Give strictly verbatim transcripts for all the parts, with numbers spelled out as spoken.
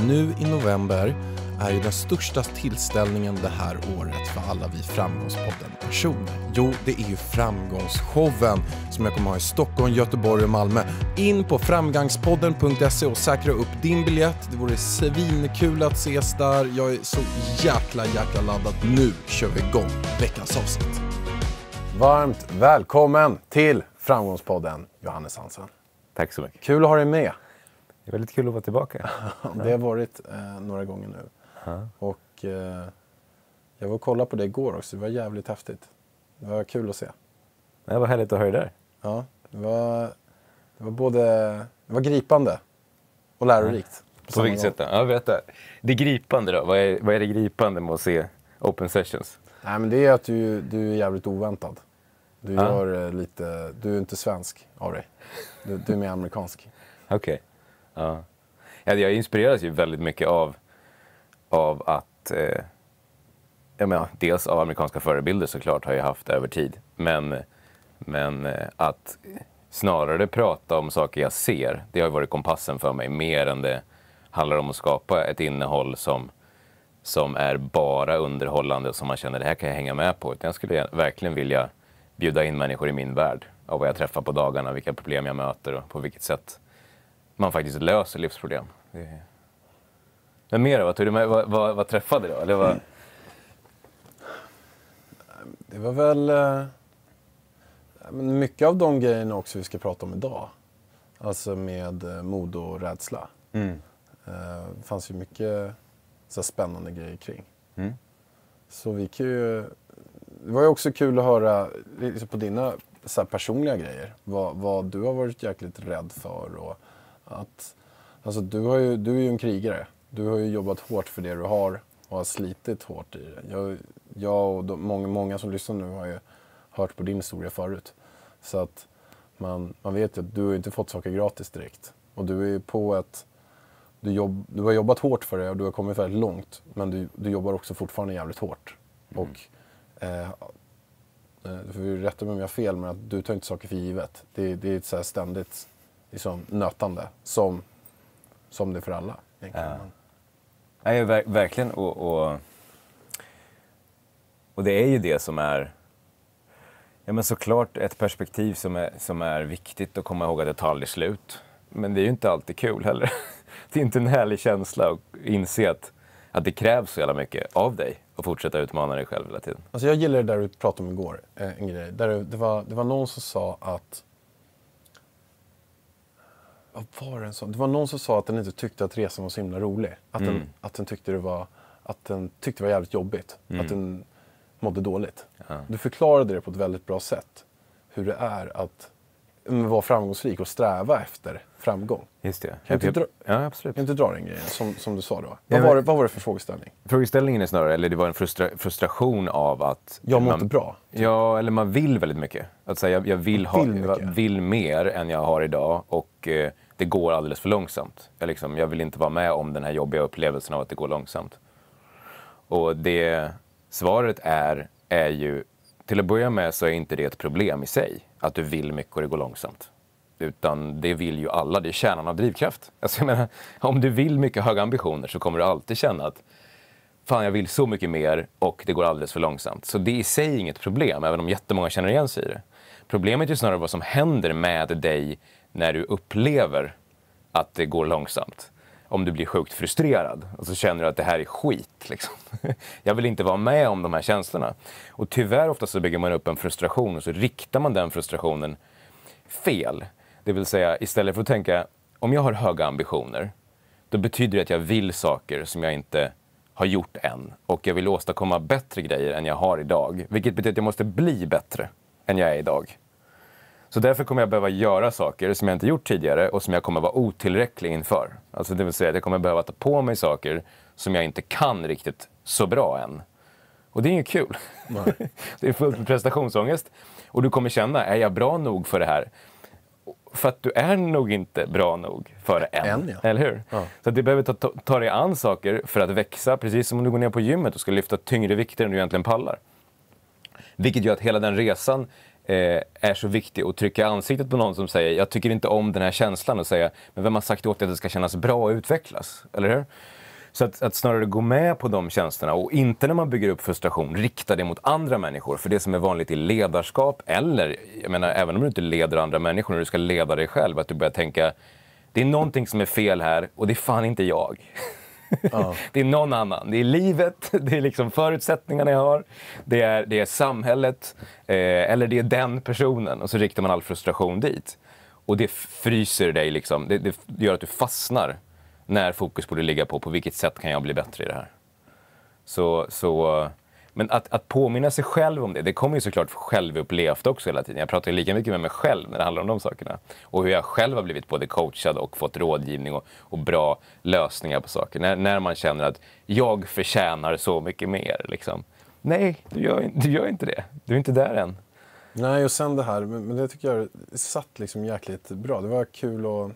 Nu i november är ju den största tillställningen det här året för alla vi Framgångspodden-personer. Jo, det är ju Framgångsshowen som jag kommer ha i Stockholm, Göteborg och Malmö. In på framgångspodden punkt se och säkra upp din biljett. Det vore svinkul att ses där. Jag är så jäkla, jäkla laddad. Nu kör vi igång veckans avsnitt. Varmt välkommen till Framgångspodden, Johannes Hansen. Tack så mycket. Kul att ha dig med. Det är väldigt kul att vara tillbaka. Det har varit eh, några gånger nu. Uh-huh. Och eh, jag var och kollade på det igår också. Det var jävligt häftigt. Det var kul att se. Det var härligt att höra dig. Ja, det var, det var både det var gripande och lärorikt. På, på vilket sätt då? Ja, berätta. Det gripande då? Vad är, vad är det gripande med att se Open Sessions? Nej, men det är att du, du är jävligt oväntad. Du, uh-huh. gör lite, du är inte svensk av dig. Du, du är mer amerikansk. Okej. Okay. Ja. Jag inspireras ju väldigt mycket av, av att, eh, jag menar, dels av amerikanska förebilder såklart har jag haft över tid. Men, men eh, att snarare prata om saker jag ser, det har varit kompassen för mig. Mer än det handlar om att skapa ett innehåll som, som är bara underhållande och som man känner det här kan jag hänga med på. Utan jag skulle verkligen vilja bjuda in människor i min värld av vad jag träffar på dagarna, vilka problem jag möter och på vilket sätt man faktiskt löser livsproblem. Det... Men mer vad, tog du med, vad, vad, vad träffade du då? Eller vad... Det var väl eh, mycket av de grejerna också vi ska prata om idag. Alltså med eh, mod och rädsla. Mm. Eh, det fanns ju mycket så spännande grejer kring. Mm. Så vi kan ju... Det var ju också kul att höra liksom på dina så här, personliga grejer. Vad, vad du har varit jäkligt rädd för och att, alltså du, har ju, du är ju en krigare. Du har ju jobbat hårt för det du har och har slitit hårt i det. Jag, jag och de, många, många som lyssnar nu har ju hört på din historia förut. Så att man, man vet ju att du har inte fått saker gratis direkt. Och du är ju på ett... Du, jobb, du har jobbat hårt för det och du har kommit väldigt långt. Men du, du jobbar också fortfarande jävligt hårt. Mm. Och eh, du får ju rätta mig om jag har fel, men att du tar inte saker för givet. Det, det är ett så här ständigt... liksom nötande som, som det för alla egentligen. Ja. Nej, ver- verkligen och, och och det är ju det som är ja men såklart ett perspektiv som är, som är viktigt att komma ihåg att det tar aldrig slut. Men det är ju inte alltid kul heller. Det är inte en härlig känsla att inse att, att det krävs så jävla mycket av dig att fortsätta utmana dig själv hela tiden. Alltså jag gillar det där du pratade om igår, en grej. Där det, var, det var någon som sa att Vad var det, så? Det var någon som sa att den inte tyckte att resan var så himla rolig. Att, mm. den, att den tyckte det var, att den tyckte det var jävligt jobbigt. Mm. Att den mådde dåligt. Ja. Du förklarade det på ett väldigt bra sätt. Hur det är att vara framgångsrik och sträva efter framgång. Just det. Kan du inte dra, ja, absolut. Kan inte dra den grejen som, som du sa då? Ja, vad, men, var det, vad var det för frågeställning? Frågeställningen är snarare, eller det var en frustra, frustration av att... Jag mår inte bra. Ja, eller man vill väldigt mycket. Att säga, jag, jag vill, ha, vill, jag vill mer än jag har idag och... Eh, det går alldeles för långsamt. Jag, liksom, jag vill inte vara med om den här jobbiga upplevelsen av att det går långsamt. Och det svaret är, är ju, till att börja med så är inte det ett problem i sig. Att du vill mycket och det går långsamt. Utan det vill ju alla, det är kärnan av drivkraft. Alltså jag menar, om du vill mycket höga ambitioner så kommer du alltid känna att fan jag vill så mycket mer och det går alldeles för långsamt. Så det är i sig inget problem, även om jättemånga känner igen sig i det. Problemet är snarare vad som händer med dig när du upplever att det går långsamt. Om du blir sjukt frustrerad och så känner du att det här är skit. Liksom. Jag vill inte vara med om de här känslorna. Och tyvärr ofta så bygger man upp en frustration och så riktar man den frustrationen fel. Det vill säga istället för att tänka om jag har höga ambitioner då betyder det att jag vill saker som jag inte har gjort än. Och jag vill åstadkomma bättre grejer än jag har idag. Vilket betyder att jag måste bli bättre än jag är idag. Så därför kommer jag behöva göra saker som jag inte gjort tidigare och som jag kommer vara otillräcklig inför. Alltså det vill säga att jag kommer behöva ta på mig saker som jag inte kan riktigt så bra än. Och det är inget kul. Nej. Det är fullt med prestationsångest. Och du kommer känna, är jag bra nog för det här? För att du är nog inte bra nog för det än. än ja. Eller hur? Ja. Så att du behöver ta, ta, ta dig an saker för att växa. Precis som om du går ner på gymmet och ska lyfta tyngre vikter än du egentligen pallar. Vilket gör att hela den resan eh, är så viktig att trycka ansiktet på någon som säger jag tycker inte om den här känslan och säga men vem har sagt åt dig att det ska kännas bra och utvecklas, eller hur? Så att, att snarare gå med på de känslorna och inte när man bygger upp frustration rikta det mot andra människor. För det som är vanligt i ledarskap eller, jag menar även om du inte leder andra människor när du ska leda dig själv, att du börjar tänka det är någonting som är fel här och det är fan inte jag. Ja. Det är någon annan. Det är livet, det är liksom förutsättningarna jag har, det är, det är samhället eh, eller det är den personen och så riktar man all frustration dit. Och det fryser dig liksom, det, det gör att du fastnar när fokus borde ligga på på vilket sätt kan jag bli bättre i det här. Så, så, men att, att påminna sig själv om det, det kommer ju såklart självupplevt också hela tiden. Jag pratar ju lika mycket med mig själv när det handlar om de sakerna. Och hur jag själv har blivit både coachad och fått rådgivning och, och bra lösningar på saker. När, när man känner att jag förtjänar så mycket mer. Liksom. Nej, du gör, du gör inte det. Du är inte där än. Nej, och sen det här, men det tycker jag satt liksom jäkligt bra. Det var kul att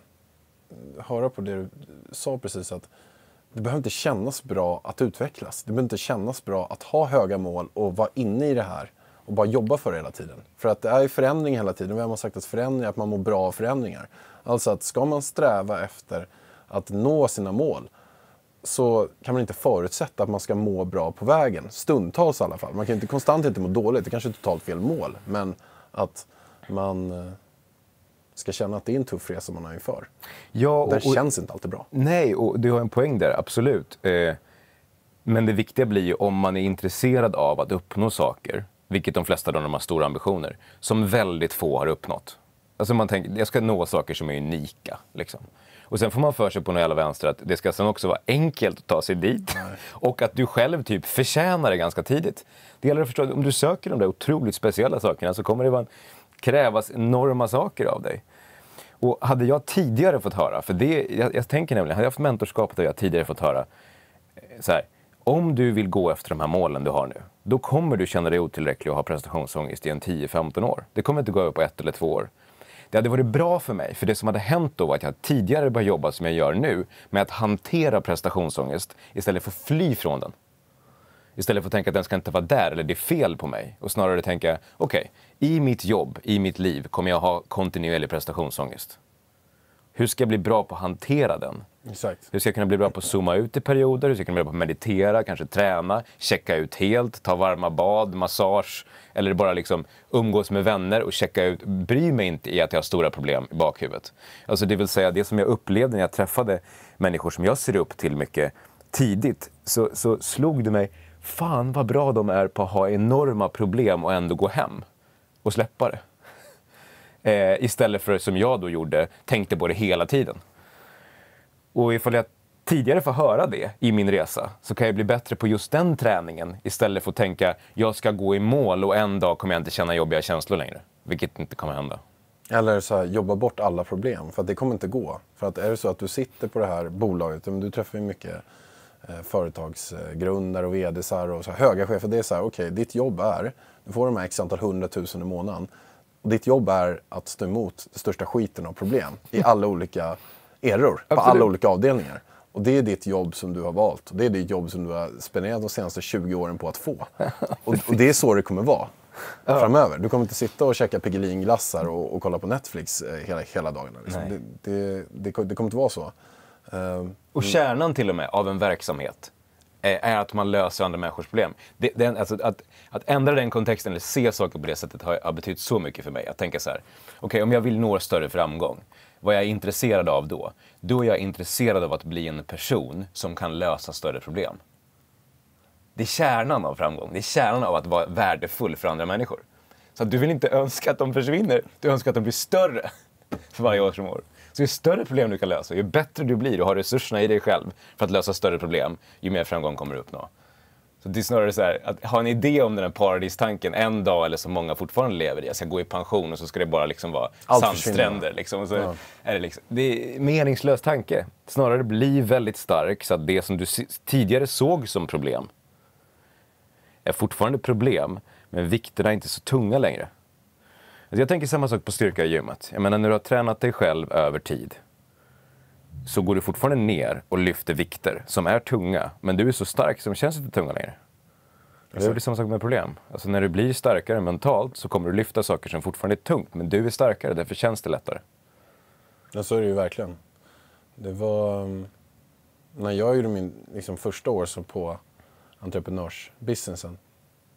höra på det du sa precis, att det behöver inte kännas bra att utvecklas. Det behöver inte kännas bra att ha höga mål och vara inne i det här och bara jobba för det hela tiden. För att det är förändring hela tiden. Vi har sagt att förändring är att man mår bra av förändringar. Alltså att ska man sträva efter att nå sina mål så kan man inte förutsätta att man ska må bra på vägen. Stundtals i alla fall. Man kan inte konstant inte må dåligt. Det kanske är totalt fel mål. Men att man ska känna att det är en tuff resa man har inför. Ja, och, det känns inte alltid bra. Nej, och du har en poäng där, absolut. Eh, men det viktiga blir ju om man är intresserad av att uppnå saker, vilket de flesta av de har stora ambitioner, som väldigt få har uppnått. Alltså man tänker, jag ska nå saker som är unika, liksom. Och sen får man för sig på någon jävla vänster att det ska sen också vara enkelt att ta sig dit. Nej. Och att du själv typ förtjänar det ganska tidigt. Det gäller att förstå att om du söker de där otroligt speciella sakerna så kommer det vara en krävas enorma saker av dig. Och hade jag tidigare fått höra, för det, jag, jag tänker nämligen, hade jag haft mentorskapet hade jag tidigare fått höra så här, om du vill gå efter de här målen du har nu, då kommer du känna dig otillräcklig och ha prestationsångest i en tio femton år. Det kommer inte gå över på ett eller två år. Det hade varit bra för mig, för det som hade hänt då var att jag tidigare började jobba som jag gör nu med att hantera prestationsångest istället för att fly från den. Istället för att tänka att den ska inte vara där eller det är fel på mig. Och snarare tänka, okej, okay, i mitt jobb, i mitt liv kommer jag ha kontinuerlig prestationsångest. Hur ska jag bli bra på att hantera den? Exakt. Hur ska jag kunna bli bra på att zooma ut i perioder? Hur ska jag kunna bli bra på att meditera, kanske träna, checka ut helt, ta varma bad, massage. Eller bara liksom umgås med vänner och checka ut. Bry mig inte i att jag har stora problem i bakhuvudet. Alltså det vill säga, det som jag upplevde när jag träffade människor som jag ser upp till mycket tidigt, så, så slog det mig, fan vad bra de är på att ha enorma problem och ändå gå hem och släppa det. Eh, istället för som jag då gjorde, tänkte på det hela tiden. Och ifall jag tidigare får höra det i min resa så kan jag bli bättre på just den träningen istället för att tänka jag ska gå i mål och en dag kommer jag inte känna jobbiga känslor längre. Vilket inte kommer hända. Eller så här, jobba bort alla problem, för att det kommer inte gå. För att är det så att du sitter på det här bolaget, men du träffar ju mycket eh, företagsgrundare och vdsar och så här, höga chefer. Det är så här, okej, okay, ditt jobb är, du får de här x antal hundratusen i månaden. Och ditt jobb är att stå emot den största skiten av problem i alla olika eror, på alla olika avdelningar. Och det är ditt jobb som du har valt. Och det är ditt jobb som du har spenderat de senaste tjugo åren på att få. Och, och det är så det kommer vara ja. framöver. Du kommer inte sitta och käka Piggelin-glassar och, och kolla på Netflix eh, hela, hela dagarna. Liksom. Det, det, det, det kommer inte vara så. Uh, och kärnan till och med av en verksamhet är att man löser andra människors problem. Det, det, alltså, att, att ändra den kontexten eller se saker på det sättet har, har betytt så mycket för mig. Att tänka så här, okej, okay, om jag vill nå större framgång, vad jag är intresserad av då? Då är jag intresserad av att bli en person som kan lösa större problem. Det är kärnan av framgång. Det är kärnan av att vara värdefull för andra människor. Så att du vill inte önska att de försvinner, du önskar att de blir större för varje år som år. Så ju större problem du kan lösa, ju bättre du blir och har resurserna i dig själv för att lösa större problem, ju mer framgång kommer du uppnå. Så det är snarare så här, att ha en idé om den här paradistanken en dag, eller som många fortfarande lever i. Jag ska gå i pension och så ska det bara liksom vara allt sandstränder. Liksom, och så ja. är det, liksom, det är en meningslös tanke. Snarare bli väldigt stark så att det som du tidigare såg som problem är fortfarande problem, men vikterna är inte så tunga längre. Alltså jag tänker samma sak på styrka i gymmet. Jag menar, när du har tränat dig själv över tid så går du fortfarande ner och lyfter vikter som är tunga, men du är så stark som känns inte tunga längre. Det är samma sak med problem. Alltså när du blir starkare mentalt så kommer du lyfta saker som fortfarande är tungt. Men du är starkare, därför känns det lättare. Ja, så är det ju verkligen. Det var... När jag gjorde min liksom, första år så på entreprenörsbusinessen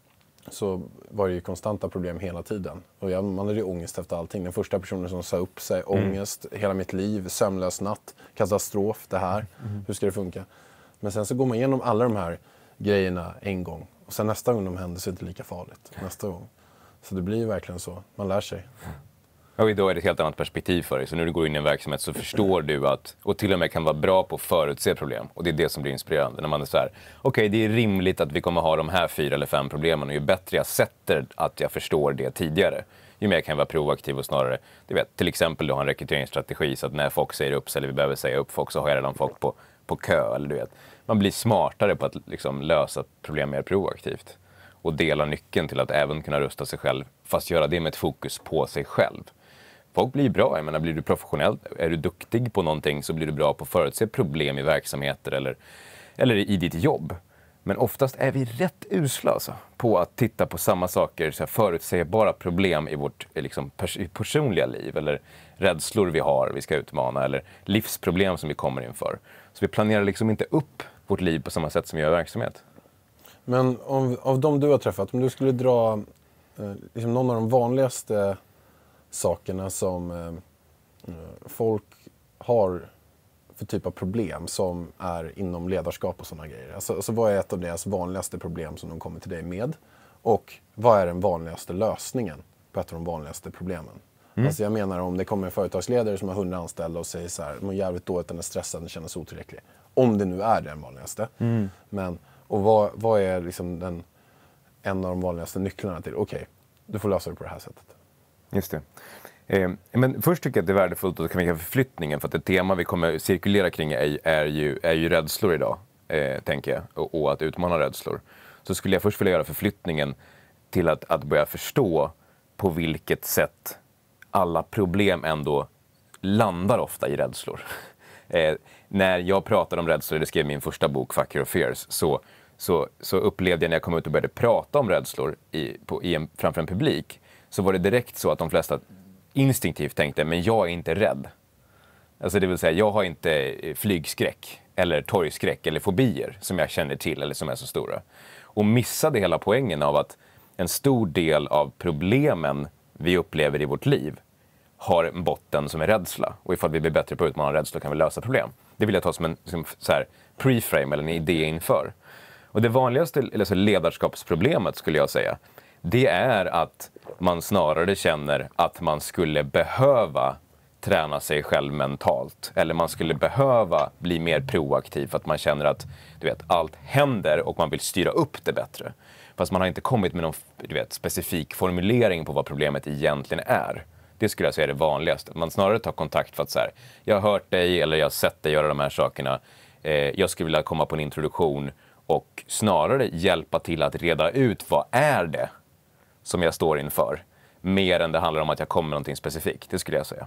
så var det ju konstanta problem hela tiden. Och jag, man hade ju ångest efter allting. Den första personen som sa upp sig, mm. ångest, hela mitt liv, sömnlös natt, katastrof, det här. Mm. Hur ska det funka? Men sen så går man igenom alla de här grejerna en gång. Och sen nästa gång de händer så är det inte lika farligt. Nästa gång. Så det blir ju verkligen så. Man lär sig. Och idag är det ett helt annat perspektiv för dig. Så när du går in i en verksamhet så förstår du att, och till och med kan vara bra på att förutse problem. Och det är det som blir inspirerande. När man är så här, okej, okay, det är rimligt att vi kommer ha de här fyra eller fem problemen. Och ju bättre jag sätter att jag förstår det tidigare, ju mer kan jag vara proaktiv och snarare, du vet, till exempel du har en rekryteringsstrategi så att när folk säger upp sig eller vi behöver säga upp folk så har jag redan folk på, på kö. Eller du vet. Man blir smartare på att liksom lösa problem mer proaktivt. Och dela nyckeln till att även kunna rusta sig själv, fast göra det med ett fokus på sig själv. Folk blir bra, jag menar, blir du professionell, är du duktig på någonting så blir du bra på att förutse problem i verksamheter eller, eller i ditt jobb. Men oftast är vi rätt usla alltså, på att titta på samma saker, så här, förutsägbara problem i vårt liksom, pers- personliga liv eller rädslor vi har, vi ska utmana eller livsproblem som vi kommer inför. Så vi planerar liksom inte upp vårt liv på samma sätt som vi gör i verksamhet. Men om, av de du har träffat, om du skulle dra eh, liksom någon av de vanligaste sakerna som eh, folk har för typ av problem som är inom ledarskap och sådana grejer. Alltså, alltså vad är ett av deras vanligaste problem som de kommer till dig med? Och vad är den vanligaste lösningen på ett av de vanligaste problemen? Mm. Alltså jag menar om det kommer en företagsledare som har hundra anställda och säger så här, man är jävligt dåligt, den är stressad, den känner sig otillräcklig. Om det nu är den vanligaste. Mm. Men, och vad, vad är liksom den, en av de vanligaste nycklarna till, okej, okay, du får lösa det på det här sättet. Just det. Eh, men först tycker jag att det är värdefullt att kan vi förflyttningen, för att ett tema vi kommer cirkulera kring är, är, ju, är ju rädslor idag, eh, tänker jag, och, och att utmana rädslor. Så skulle jag först vilja göra förflyttningen till att, att börja förstå på vilket sätt alla problem ändå landar ofta i rädslor. Eh, när jag pratar om rädslor, det skrev min första bok, Fuck Your Fears, så, så, så upplevde jag när jag kom ut och började prata om rädslor i, på, i en, framför en publik, så var det direkt så att de flesta instinktivt tänkte, men jag är inte rädd. Alltså det vill säga, jag har inte flygskräck eller torgskräck eller fobier som jag känner till eller som är så stora. Och missade hela poängen av att en stor del av problemen vi upplever i vårt liv har en botten som är rädsla. Och ifall vi blir bättre på att utmana rädsla kan vi lösa problem. Det vill jag ta som en som så här, preframe eller en idé inför. Och det vanligaste alltså ledarskapsproblemet skulle jag säga, det är att man snarare känner att man skulle behöva träna sig själv mentalt. Eller man skulle behöva bli mer proaktiv för att man känner att du vet, allt händer och man vill styra upp det bättre. Fast man har inte kommit med någon du vet, specifik formulering på vad problemet egentligen är. Det skulle jag säga är det vanligaste. Man snarare tar kontakt för att så här, jag har hört dig eller jag har sett dig göra de här sakerna. Eh, jag skulle vilja komma på en introduktion och snarare hjälpa till att reda ut vad är det som jag står inför. Mer än det handlar om att jag kommer med någonting specifikt, det skulle jag säga.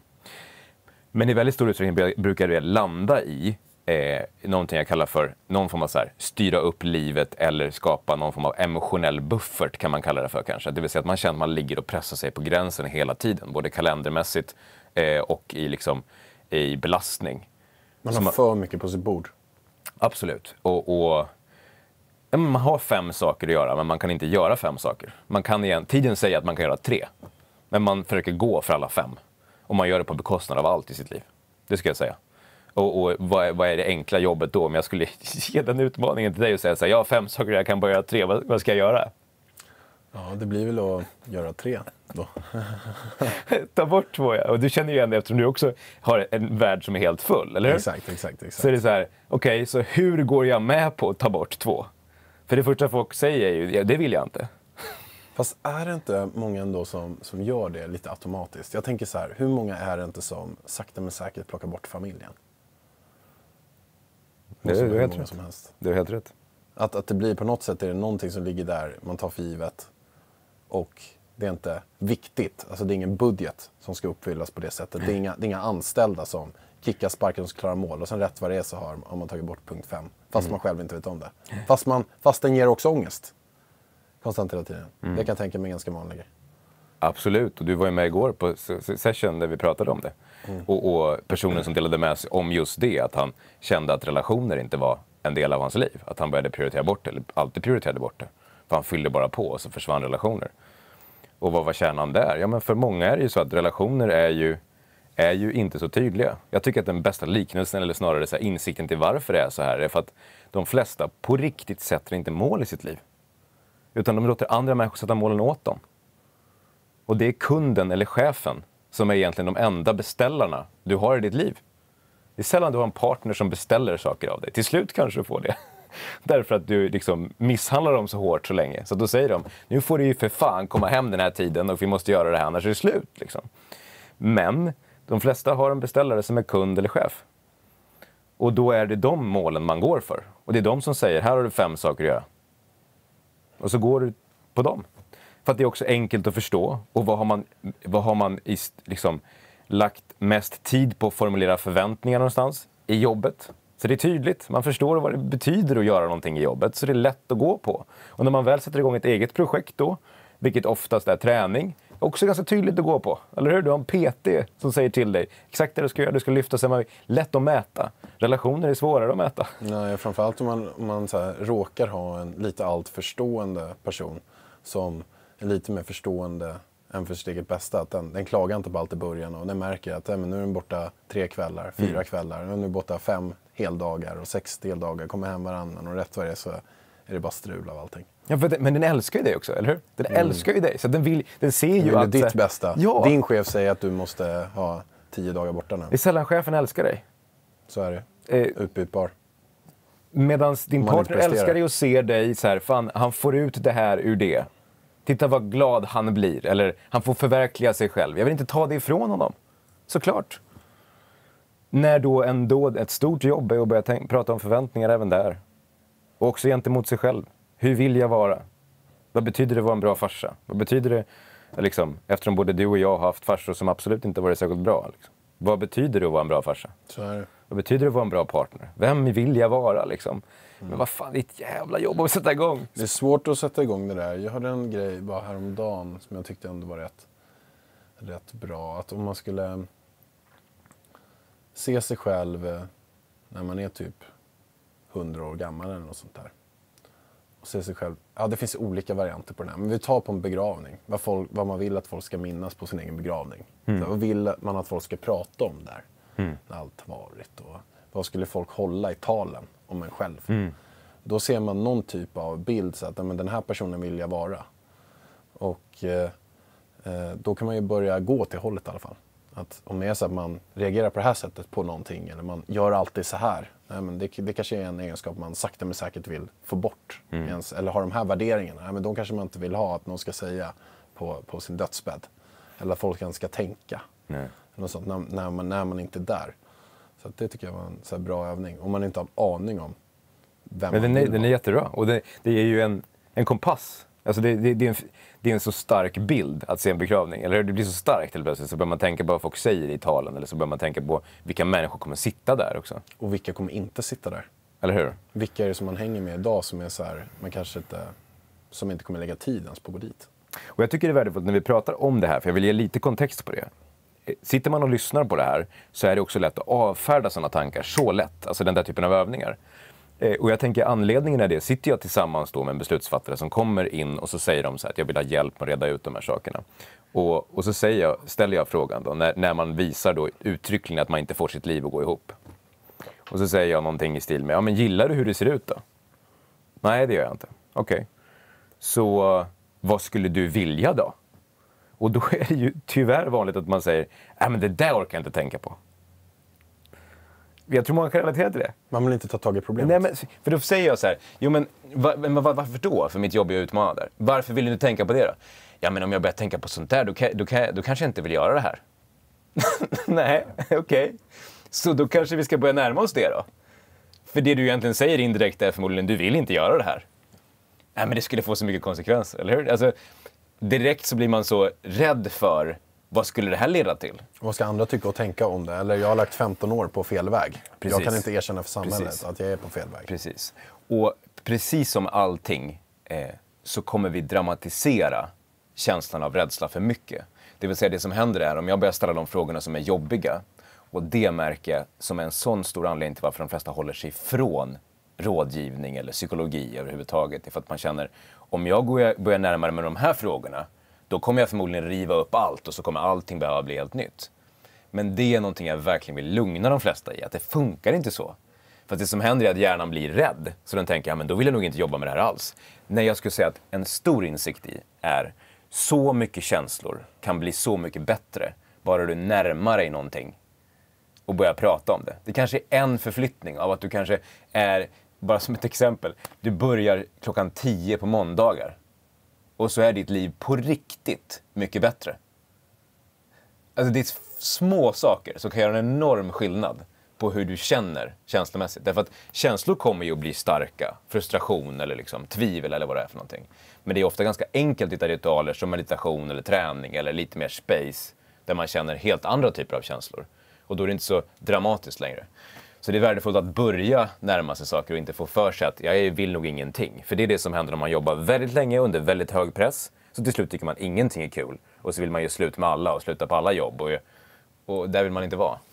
Men i väldigt stor utsträckning brukar det landa i eh, någonting jag kallar för någon form av så här, styra upp livet eller skapa någon form av emotionell buffert kan man kalla det för kanske. Det vill säga att man känner att man ligger och pressar sig på gränsen hela tiden, både kalendermässigt eh, och i, liksom, i belastning. Man har man, för mycket på sitt bord. Absolut. Och... och man har fem saker att göra, men man kan inte göra fem saker. Man kan igen, tiden säger att man kan göra tre. Men man försöker gå för alla fem. Och man gör det på bekostnad av allt i sitt liv. Det ska jag säga. Och, och vad, är, vad är det enkla jobbet då? Om jag skulle ge den utmaningen till dig och säga så här, jag har fem saker, jag kan bara göra tre. Vad, vad ska jag göra? Ja, det blir väl att göra tre då. Ta bort två, ja. Och du känner ju igen det eftersom du också har en värld som är helt full, eller hur? Exakt, exakt, exakt. Så är det så här, okej, okay, så hur går jag med på att ta bort två? För det första folk säger är ju, ja, det vill jag inte. Fast är det inte många ändå som, som gör det lite automatiskt? Jag tänker så här, hur många är det inte som sakta men säkert plockar bort familjen? Det är, det är helt rätt. Som helst. Det är helt rätt. Att, att det blir på något sätt är det någonting som ligger där, man tar för givet. Och det är inte viktigt, alltså det är ingen budget som ska uppfyllas på det sättet. Det är inga, det är inga anställda som kickar sparken och klarar mål. Och sen rätt vad det är så har, har man tagit bort punkt fem. Fast mm. man själv inte vet om det. Fast, man, fast den ger också ångest. Konstant hela tiden. Mm. Det kan jag tänka mig ganska vanligt. Absolut, och du var ju med igår på session där vi pratade om det. Mm. Och, och personen som delade med sig om just det, att han kände att relationer inte var en del av hans liv. Att han började prioritera bort det, eller alltid prioriterade bort det. För han fyllde bara på och så försvann relationer. Och vad var kärnan där? Ja, men för många är det ju så att relationer är ju, är ju inte så tydliga. Jag tycker att den bästa liknelsen, eller snarare så här, insikten till varför det är så här, är för att de flesta på riktigt sätter inte mål i sitt liv. Utan de låter andra människor sätta målen åt dem. Och det är kunden eller chefen som är egentligen de enda beställarna du har i ditt liv. Det är sällan du har en partner som beställer saker av dig. Till slut kanske du får det. Därför att du liksom misshandlar dem så hårt så länge. Så då säger de, nu får du ju för fan komma hem den här tiden och vi måste göra det här, annars är det slut. Liksom. Men de flesta har en beställare som är kund eller chef. Och då är det de målen man går för. Och det är de som säger, här har du fem saker att göra. Och så går du på dem. För att det är också enkelt att förstå. Och vad har man, vad har man i, liksom, lagt mest tid på att formulera förväntningar någonstans? I jobbet. Så det är tydligt. Man förstår vad det betyder att göra någonting i jobbet. Så det är lätt att gå på. Och när man väl sätter igång ett eget projekt då, vilket oftast är träning, är också ganska tydligt att gå på. Eller hur? Du har en P T som säger till dig exakt det du ska göra. Du ska lyfta sig. Lätt att mäta. Relationer är svårare att mäta. Nej, framförallt om man, om man så här, råkar ha en lite allt förstående person som är lite mer förstående än för sitt eget bästa. Att den, den klagar inte på allt i början och den märker att äh, men nu är den borta tre kvällar, fyra mm. kvällar. Nu är den borta fem heldagar och sex heldagar. Kommer hem varannan och rätt vad det är så är det bara strul av allting. Ja, för det, men den älskar ju dig också, eller hur? Den mm. älskar ju dig. Så den, vill, den ser ju den att... ditt så, bästa. Ja. Din chef säger att du måste ha tio dagar borta nu. Det är sällan chefen älskar dig. Så är det. Eh, Utbytbar. Medan din partner älskar dig och ser dig så här, fan, han får ut det här ur det. Titta vad glad han blir. Eller han får förverkliga sig själv. Jag vill inte ta det ifrån honom. Såklart. När då ändå ett stort jobb är att börja tänka, prata om förväntningar även där. Och också gentemot sig själv. Hur vill jag vara? Vad betyder det att vara en bra farsa? Vad betyder det, liksom, eftersom både du och jag har haft farsor som absolut inte varit särskilt bra. Liksom. Vad betyder det att vara en bra farsa? Så är det. Vad betyder det att vara en bra partner? Vem vill jag vara liksom? Mm. Men vad fan, det är ett jävla jobb att sätta igång. Det är svårt att sätta igång det där. Jag hade en grej bara häromdagen som jag tyckte ändå var rätt, rätt bra. Att om man skulle se sig själv när man är typ hundra år gammal eller något sånt där. Och se sig själv. Ja, det finns olika varianter på den här. Men vi tar på en begravning. Vad, folk, vad man vill att folk ska minnas på sin egen begravning. Mm. Så vad vill man att folk ska prata om där? Mm. När allt varit. Och vad skulle folk hålla i talen om en själv? Mm. Då ser man någon typ av bild. Så att men den här personen vill jag vara. Och eh, då kan man ju börja gå till hållet i alla fall. Att om det är så att man reagerar på det här sättet på någonting. Eller man gör alltid så här. Nej, men det, det kanske är en egenskap man sakta men säkert vill få bort. Mm. Ens, eller har de här värderingarna. Nej, men de kanske man inte vill ha att någon ska säga på, på sin dödsbädd. Eller att folk ska tänka. Nej. Något sånt, när, när, man, när man inte är där. Så att det tycker jag var en så här bra övning. Om man inte har aning om vem men man den vill är, den är jättebra. Och det, det är ju en, en kompass. Alltså det, det, det, är en, det är en så stark bild att se en begravning. Eller det blir så starkt helt plötsligt. Så börjar man tänka på vad folk säger i talen. Eller så börjar man tänka på vilka människor kommer sitta där också. Och vilka kommer inte sitta där. Eller hur? Vilka är det som man hänger med idag som är så här, man kanske inte, som inte kommer lägga tid ens på att gå dit. Och jag tycker det är värdefullt när vi pratar om det här. För jag vill ge lite kontext på det. Sitter man och lyssnar på det här så är det också lätt att avfärda sådana tankar. Så lätt. Alltså den där typen av övningar. Och jag tänker anledningen är det. Sitter jag tillsammans då med en beslutsfattare som kommer in och så säger de så här att jag vill ha hjälp med att reda ut de här sakerna. Och, och så säger jag, ställer jag frågan då när, när man visar då uttryckligen att man inte får sitt liv att gå ihop. Och så säger jag någonting i stil med, ja men gillar du hur det ser ut då? Nej, det gör jag inte. Okej. Okay. Så vad skulle du vilja då? Och då är det ju tyvärr vanligt att man säger, nej men det där orkar jag inte tänka på. Jag tror man kan relatera till det. Man vill inte ta tag i problemet. Nej, men, för då säger jag så här, jo men, va, men var, varför då? För mitt jobb är utmanad där. Varför vill du inte tänka på det då? Ja men om jag börjar tänka på sånt där, då, kan, då, kan, då kanske jag inte vill göra det här. Nej, okej. Okay. Så då kanske vi ska börja närma oss det då. För det du egentligen säger indirekt är förmodligen, du vill inte göra det här. Nej men det skulle få så mycket konsekvenser, eller hur? Alltså, direkt så blir man så rädd för, vad skulle det här leda till? Vad ska andra tycka och tänka om det? Eller jag har lagt femton år på fel väg. Precis. Jag kan inte erkänna för samhället precis. Att jag är på fel väg. Precis. Och precis som allting, eh, så kommer vi dramatisera känslan av rädsla för mycket. Det vill säga det som händer är om jag börjar ställa de frågorna som är jobbiga, och det märker jag som en sån stor anledning till varför de flesta håller sig från rådgivning eller psykologi överhuvudtaget. Det är för att man känner, om jag börjar närmare med de här frågorna, då kommer jag förmodligen riva upp allt och så kommer allting behöva bli helt nytt. Men det är någonting jag verkligen vill lugna de flesta i, att det funkar inte så. För att det som händer är att hjärnan blir rädd, så den tänker, ja men då vill jag nog inte jobba med det här alls. Nej, jag skulle säga att en stor insikt i är, så mycket känslor kan bli så mycket bättre bara du närmar dig någonting och börjar prata om det. Det kanske är en förflyttning av att du kanske är, bara som ett exempel, du börjar klockan tio på måndagar och så är ditt liv på riktigt mycket bättre. Alltså det är små saker som kan göra en enorm skillnad på hur du känner känslomässigt. Därför att känslor kommer ju att bli starka. Frustration eller liksom tvivel eller vad det är för någonting. Men det är ofta ganska enkelt att hitta ritualer som meditation eller träning eller lite mer space. Där man känner helt andra typer av känslor. Och då är det inte så dramatiskt längre. Så det är värdefullt att börja närma sig saker och inte få för sig att jag vill nog ingenting. För det är det som händer om man jobbar väldigt länge under väldigt hög press. Så till slut tycker man ingenting är kul. Och så vill man ju sluta med alla och sluta på alla jobb. Och, och där vill man inte vara.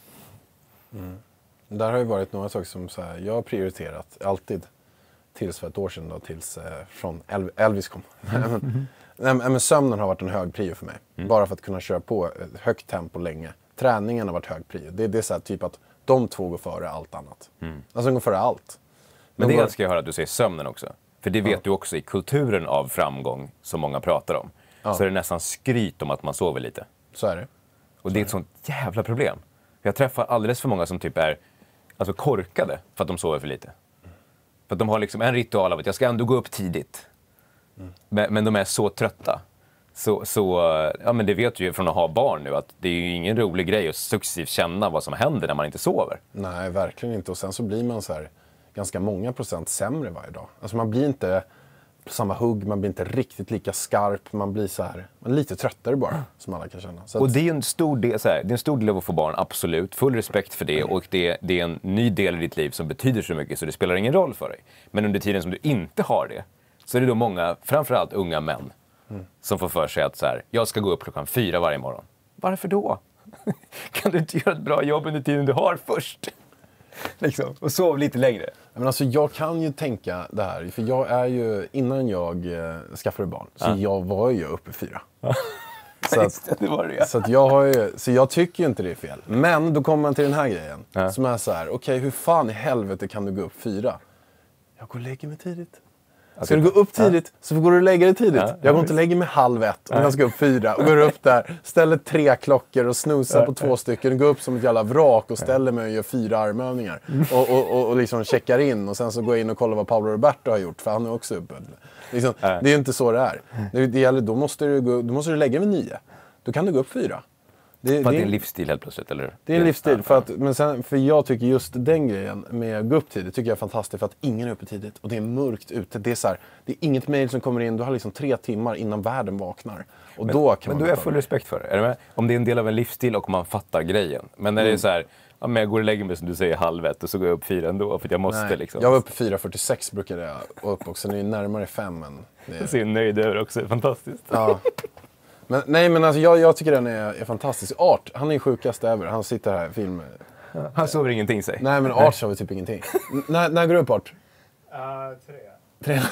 Mm. Där har ju varit några saker som så här, jag har prioriterat alltid. Tills för ett år sedan då, tills eh, från El- Elvis kom. Mm. Nej, men sömnen har varit en hög prio för mig. Mm. Bara för att kunna köra på ett högt tempo länge. Träningen har varit hög prio. Det, det är så här typ att de två går före allt annat. Mm. Alltså de går före allt. Men det går... ska jag höra att du säger sömnen också. För det vet ja. du också i kulturen av framgång som många pratar om. Ja. Så är det nästan skryt om att man sover lite. Så är det. Och så det är ett sånt jävla problem. Jag träffar alldeles för många som typ är alltså korkade för att de sover för lite. Mm. För att de har liksom en ritual av att jag ska ändå gå upp tidigt. Mm. Men, men de är så trötta. Så, så ja, men det vet du ju från att ha barn nu att det är ju ingen rolig grej att successivt känna vad som händer när man inte sover. Nej, verkligen inte. Och sen så blir man så här ganska många procent sämre varje dag. Alltså man blir inte på samma hugg, man blir inte riktigt lika skarp, man blir så här, man är lite tröttare bara, som alla kan känna. Så och att... det är en stor del, så här, det är en stor del av att få barn, absolut. Full respekt för det, och det, det är en ny del i ditt liv som betyder så mycket så det spelar ingen roll för dig. Men under tiden som du inte har det, så är det då många, framförallt unga män, mm. som får för sig att så här, jag ska gå upp klockan fyra varje morgon. Varför då? Kan du inte göra ett bra jobb under tiden du har först? Liksom. Och sov lite längre. Men alltså, jag kan ju tänka det här, för jag är ju, innan jag eh, skaffade barn, så ja. jag var ju uppe fyra. Ja. Så, att, det var det, ja. så, att jag har ju, så jag tycker ju inte det är fel. Men då kommer man till den här grejen, ja. som är så här, okej, okay, hur fan i helvete kan du gå upp fyra? Jag går och lägger mig tidigt. Ska du gå upp tidigt ja. så går du och lägga dig tidigt. Ja, jag går inte och lägger mig halv ett och jag ska upp fyra. Och går upp där, ställer tre klockor och snusar ja, på två ja. stycken. Går upp som ett jävla vrak och ställer mig och gör fyra armövningar. Och, och, och, och liksom checkar in. Och sen så går jag in och kollar vad Paolo Roberto har gjort. För han är också uppe. Liksom, ja. Det är ju inte så det är. Det, det gäller, då, måste du gå, då måste du lägga vid nio. Då kan du gå upp fyra. Det, för att det är en livsstil helt plötsligt, eller? Det är en livsstil, för, att, men sen, för jag tycker just den grejen med att gå upp tidigt tycker jag är fantastiskt, för att ingen är uppe tidigt och det är mörkt ute. Det är, så här, det är inget mejl som kommer in, du har liksom tre timmar innan världen vaknar. Och men då kan men man då är jag full respekt för det. Är det med? Om det är en del av en livsstil och man fattar grejen. Men när mm. det är så här, ja, men jag går och lägger mig som du säger halv ett och så går jag upp fyra ändå, för att jag måste. Liksom. Jag var uppe fyra fyrtiosex brukade jag upp också, nu är närmare fem än det är... Jag ser nöjd över också, fantastiskt. Ja. Men, nej, men alltså, jag, jag tycker den är, är fantastisk. Art, han är sjukast ever. Han sitter här i film. Han sover ingenting, säg. Nej, men Art sover typ ingenting. N- när, när går du upp, Art? Uh, tre. Tre?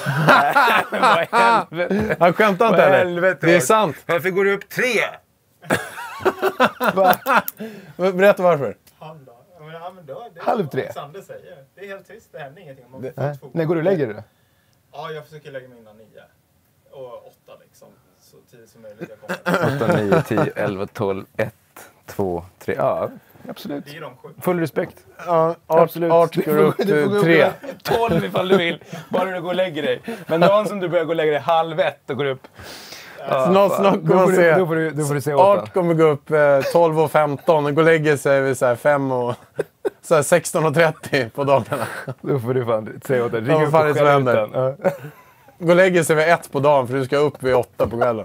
Men vad i helvete? Han skämtar inte heller. Det är sant. Varför går du upp tre? Berätta varför. Han då? Men, ja, men då det är halv tre? Sander säger. Det är helt trist, det händer ingenting. Man det, när går du och lägger dig? Ja, jag försöker lägga mig innan nio. Och åtta liksom. Så tidigt som möjligt jag kommer. åtta, nio, tio, elva, tolv, ett, två, tre. Ja, absolut. Det är de sju. Full respekt. Ja, absolut. Art går upp tre. tolv ifall du vill. Bara du går och lägger dig. Men dagen som du börjar gå och lägga dig halv ett och går upp. Ja, snart, snart kommer man se. Då får du, då får du se åtta. Art kommer gå upp eh, tolv och femton och gå och lägga sig vid så här fem och så här sexton och trettio på dagarna. Då får du fan se åtta. Ring ja, upp och skäll utan. Ja. Gå och lägga sig vid ett på dagen för du ska upp vid åtta på kvällen.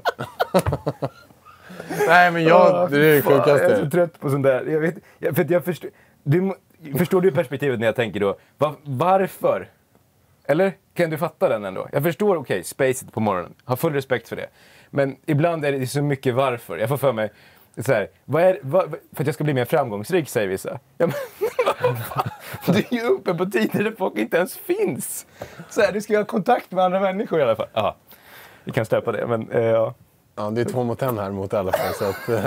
Nej, men jag, det är det sjukaste. Jag är så trött på sånt där. Jag vet, jag, för att jag förstår, du, förstår du perspektivet när jag tänker då, var, varför? Eller? Kan du fatta den ändå? Jag förstår, okej, okay, spacet på morgonen. Har full respekt för det. Men ibland är det så mycket varför. Jag får för mig, så här, vad är, vad, för att jag ska bli mer framgångsrik, säger vissa. Ja, men, du är ju uppe på tider där folk inte ens finns. Så här, du ska ha kontakt med andra människor i alla fall. Ja, vi kan släppa det, men eh, ja. Ja, det är två mot en här mot i alla fall. Så att,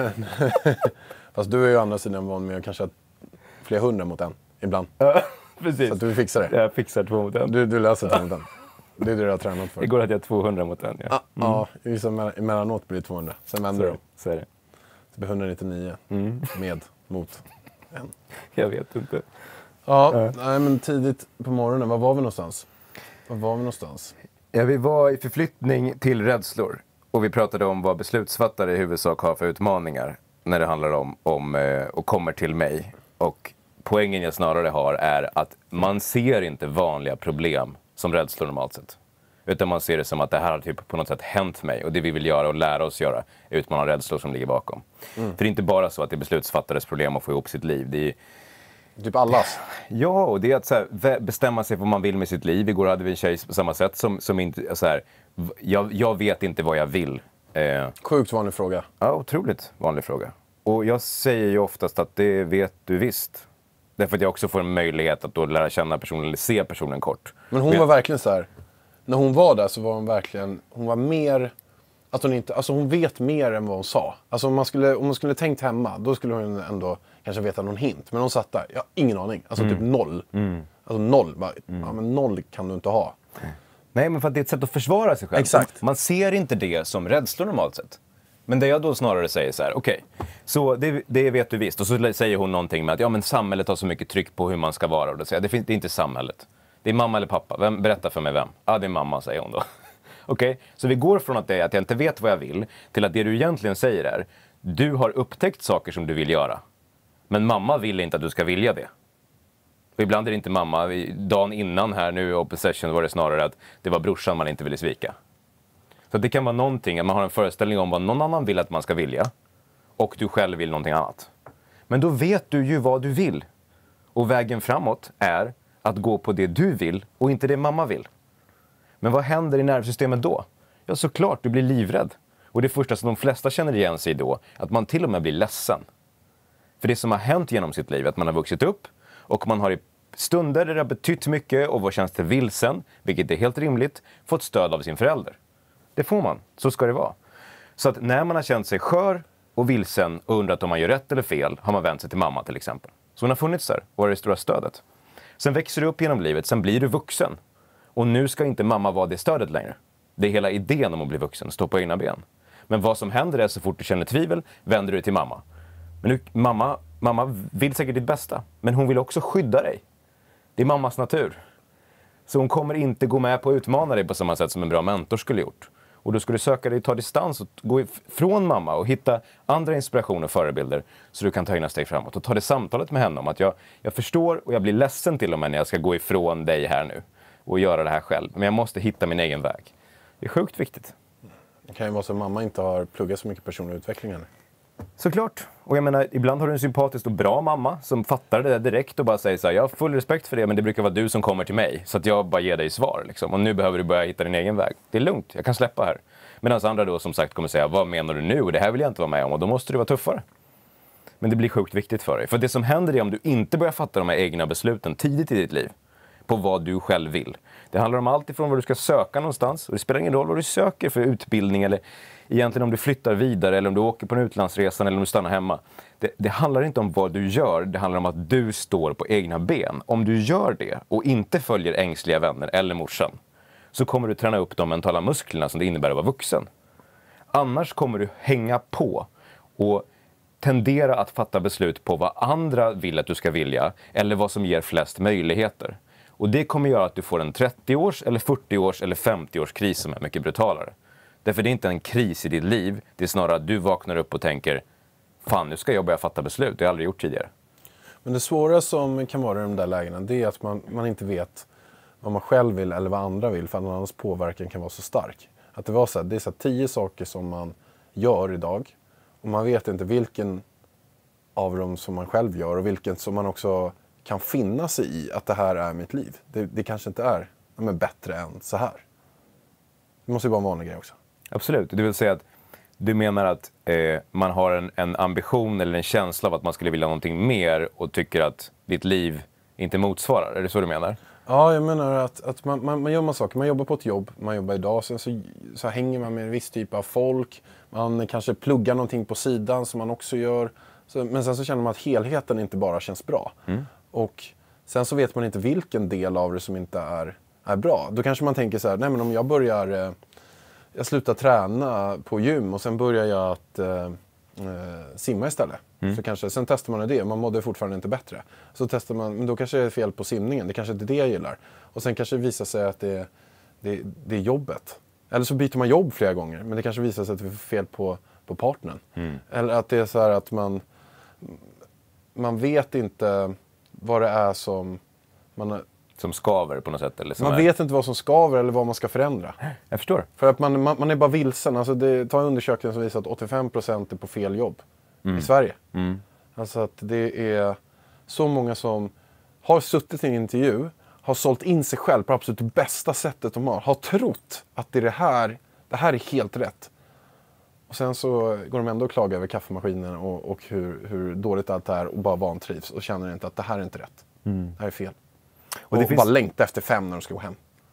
fast du är ju andra sidan van med kanske flera hundra mot en ibland. Ja, precis. Så att du fixar det. Jag fixar två mot en. Du, du löser två mot en. Det är det du har tränat för. Det går att jag har tvåhundra mot en, ja. Ja, mm. ja emellanåt blir det tvåhundra. Sen vänder du. Så är det. Det blir etthundranittionio mm. med mot en. Jag vet inte. Ja, äh. nej, men tidigt på morgonen. Var var vi någonstans? Var var vi någonstans? Ja, vi var i förflyttning till rädslor. Och vi pratade om vad beslutsfattare i huvudsak har för utmaningar när det handlar om, om eh, och kommer till mig. Och poängen jag snarare har är att man ser inte vanliga problem som rädslor normalt sett. Utan man ser det som att det här har typ på något sätt hänt mig. Och det vi vill göra och lära oss göra är utmana rädslor som ligger bakom. Mm. För det är inte bara så att det är beslutsfattares problem att få ihop sitt liv. Det är typ allas. Ja, och det är att så här, bestämma sig vad man vill med sitt liv. Igår hade vi en tjej på samma sätt som, som inte, så här, jag, jag vet inte vad jag vill. Eh, Sjukt vanlig fråga. Ja, otroligt vanlig fråga. Och jag säger ju oftast att det vet du visst. Därför att jag också får en möjlighet att då lära känna personen eller se personen kort. Men hon Men, var verkligen så här, när hon var där så var hon verkligen, hon var mer, att hon inte, alltså hon vet mer än vad hon sa. Alltså om man skulle, om man skulle tänkt hemma, då skulle hon ändå kanske veta någon hint. Men hon satt där, jag har ingen aning. Alltså mm. typ noll. Mm. Alltså noll, bara, mm. ja men noll kan du inte ha. Nej, men för att det är ett sätt att försvara sig själv. Exakt. Man ser inte det som rädslor normalt sett. Men det jag då snarare säger så här, okej, okay, så det, det vet du visst. Och så säger hon någonting med att ja, men samhället har så mycket tryck på hur man ska vara. Och då säger jag, det, finns, det är inte samhället. Det är mamma eller pappa. Vem, berätta för mig vem. Ja, ah, det är mamma, säger hon då. Okej, okay? Så vi går från att, det, att jag inte vet vad jag vill till att det du egentligen säger är, du har upptäckt saker som du vill göra. Men mamma vill inte att du ska vilja det. Och ibland är det inte mamma. Dagen innan här nu i Open Session var det snarare att det var brorsan man inte ville svika. Så det kan vara någonting, att man har en föreställning om vad någon annan vill att man ska vilja. Och du själv vill någonting annat. Men då vet du ju vad du vill. Och vägen framåt är att gå på det du vill och inte det mamma vill. Men vad händer i nervsystemet då? Ja, såklart, du blir livrädd. Och det första som de flesta känner igen sig då, att man till och med blir ledsen. För det som har hänt genom sitt liv är att man har vuxit upp och man har i stunder där det har betytt mycket och vad känns det vilsen, vilket är helt rimligt, fått stöd av sin förälder. Det får man, så ska det vara. Så att när man har känt sig skör och vilsen och undrat om man gör rätt eller fel, har man vänt sig till mamma till exempel. Så hon har funnits där och är det stora stödet. Sen växer du upp genom livet, sen blir du vuxen. Och nu ska inte mamma vara det stödet längre. Det är hela idén om att bli vuxen, stå på egna ben. Men vad som händer är så fort du känner tvivel, vänder du till mamma. Men nu, mamma, mamma vill säkert ditt bästa, men hon vill också skydda dig. Det är mammas natur. Så hon kommer inte gå med på att utmana dig på samma sätt som en bra mentor skulle gjort. Och då ska du söka dig, ta distans och gå ifrån mamma och hitta andra inspirationer och förebilder så du kan ta egna steg framåt. Och ta det samtalet med henne om att jag, jag förstår och jag blir ledsen till och med när jag ska gå ifrån dig här nu och göra det här själv. Men jag måste hitta min egen väg. Det är sjukt viktigt. Det kan ju vara så att mamma inte har pluggat så mycket personlig utveckling än. Såklart. Och jag menar, ibland har du en sympatisk och bra mamma som fattar det där direkt och bara säger så här, jag har full respekt för det, men det brukar vara du som kommer till mig. Så att jag bara ger dig svar liksom. Och nu behöver du börja hitta din egen väg. Det är lugnt, jag kan släppa här. Medan andra då som sagt kommer säga, vad menar du nu? Och det här vill jag inte vara med om. Och då måste du vara tuffare. Men det blir sjukt viktigt för dig. För det som händer är om du inte börjar fatta de här egna besluten tidigt i ditt liv. På vad du själv vill. Det handlar om allt ifrån vad du ska söka någonstans. Och det spelar ingen roll vad du söker för utbildning. Eller egentligen om du flyttar vidare. Eller om du åker på en utlandsresan. Eller om du stannar hemma. Det, det handlar inte om vad du gör. Det handlar om att du står på egna ben. Om du gör det och inte följer ängsliga vänner eller morsan. Så kommer du träna upp de mentala musklerna som det innebär att vara vuxen. Annars kommer du hänga på. Och tendera att fatta beslut på vad andra vill att du ska vilja. Eller vad som ger flest möjligheter. Och det kommer göra att du får en trettio-års, eller fyrtio-års eller femtio-års kris som är mycket brutalare. Därför det är inte en kris i ditt liv. Det är snarare att du vaknar upp och tänker, fan nu ska jag börja fatta beslut. Det har jag aldrig gjort tidigare. Men det svåra som kan vara i de där lägena, det är att man, man inte vet vad man själv vill eller vad andra vill. För att annans påverkan kan vara så stark. Att det var så här, det är så här tio saker som man gör idag. Och man vet inte vilken av dem som man själv gör och vilken som man också kan finna sig i att det här är mitt liv. Det, det kanske inte är ja, men bättre än så här. Det måste ju vara en vanlig grej också. Absolut. Det vill säga att du menar att eh, man har en, en ambition eller en känsla av att man skulle vilja någonting mer och tycker att ditt liv inte motsvarar. Är det så du menar? Ja, jag menar att, att man, man, man gör man saker. Man jobbar på ett jobb, man jobbar idag. Sen så, så hänger man med en viss typ av folk. Man kanske pluggar någonting på sidan som man också gör. Så, men sen så känner man att helheten inte bara känns bra. Mm. Och sen så vet man inte vilken del av det som inte är, är bra. Då kanske man tänker så här, nej men om jag börjar... Eh, jag slutar träna på gym och sen börjar jag att eh, simma istället. Mm. Så kanske, sen testar man det, man mådde fortfarande inte bättre. Så testar man, men då kanske det är fel på simningen, det kanske inte är det jag gillar. Och sen kanske det visar sig att det, det, det är jobbet. Eller så byter man jobb flera gånger, men det kanske visar sig att det är fel på, på partnern. Mm. Eller att det är så här att man, man vet inte vad det är som man... Som skaver på något sätt? Eller som man är... vet inte vad som skaver eller vad man ska förändra. Jag förstår. För att man, man, man är bara vilsen. Alltså det, ta en undersökning som visar att åttiofem procent är på fel jobb mm. i Sverige. Mm. Alltså att det är så många som har suttit i en intervju, har sålt in sig själv på absolut bästa sättet de har. Har trott att det är det här, det här är helt rätt. Och sen så går de ändå och klagar över kaffemaskinen och, och hur, hur dåligt allt är och bara vantrivs och känner inte att det här är inte rätt. Mm. Det här är fel. Och, och det finns... bara längta efter fem när de ska gå hem.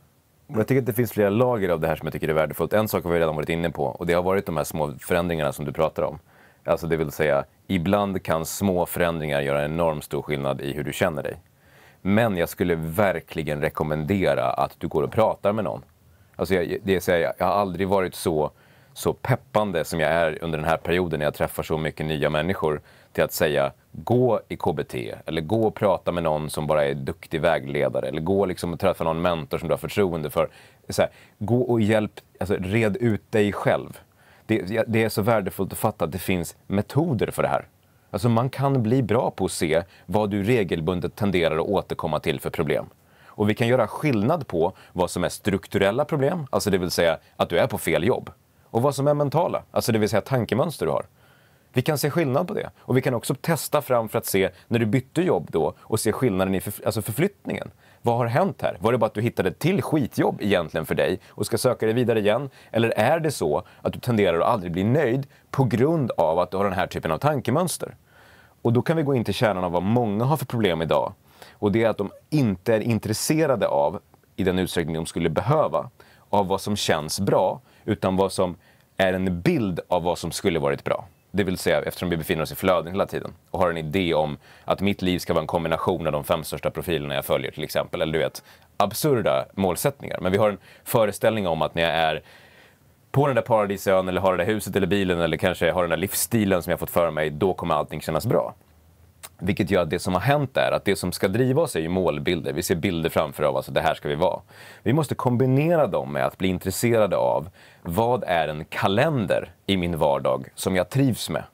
Jag tycker att det finns flera lager av det här som jag tycker är värdefullt. En sak har vi redan varit inne på och det har varit de här små förändringarna som du pratar om. Alltså det vill säga, ibland kan små förändringar göra en enormt stor skillnad i hur du känner dig. Men jag skulle verkligen rekommendera att du går och pratar med någon. Alltså jag, det är så här, jag har aldrig varit så, så peppande som jag är under den här perioden när jag träffar så mycket nya människor till att säga gå i K B T eller gå och prata med någon som bara är duktig vägledare eller gå liksom och träffa någon mentor som du har förtroende för. Så här, gå och hjälp, alltså red ut dig själv. Det, det är så värdefullt att fatta att det finns metoder för det här. Alltså man kan bli bra på att se vad du regelbundet tenderar att återkomma till för problem. Och vi kan göra skillnad på vad som är strukturella problem, alltså det vill säga att du är på fel jobb. Och vad som är mentala, alltså det vill säga tankemönster du har. Vi kan se skillnad på det. Och vi kan också testa fram för att se när du bytte jobb då och se skillnaden i för, alltså förflyttningen. Vad har hänt här? Var det bara att du hittade ett till skitjobb egentligen för dig och ska söka dig vidare igen? Eller är det så att du tenderar att aldrig bli nöjd på grund av att du har den här typen av tankemönster? Och då kan vi gå in till kärnan av vad många har för problem idag. Och det är att de inte är intresserade av, i den utsträckning de skulle behöva, av vad som känns bra, utan vad som är en bild av vad som skulle varit bra. Det vill säga, eftersom vi befinner oss i flöden hela tiden och har en idé om att mitt liv ska vara en kombination av de fem största profilerna jag följer till exempel. Eller du vet, absurda målsättningar. Men vi har en föreställning om att när jag är på den där paradisön eller har det där huset eller bilen eller kanske har den där livsstilen som jag fått för mig, då kommer allting kännas bra. Vilket gör att det som har hänt är att det som ska driva oss är ju målbilder. Vi ser bilder framför oss, alltså det här ska vi vara. Vi måste kombinera dem med att bli intresserade av vad är en kalender i min vardag som jag trivs med.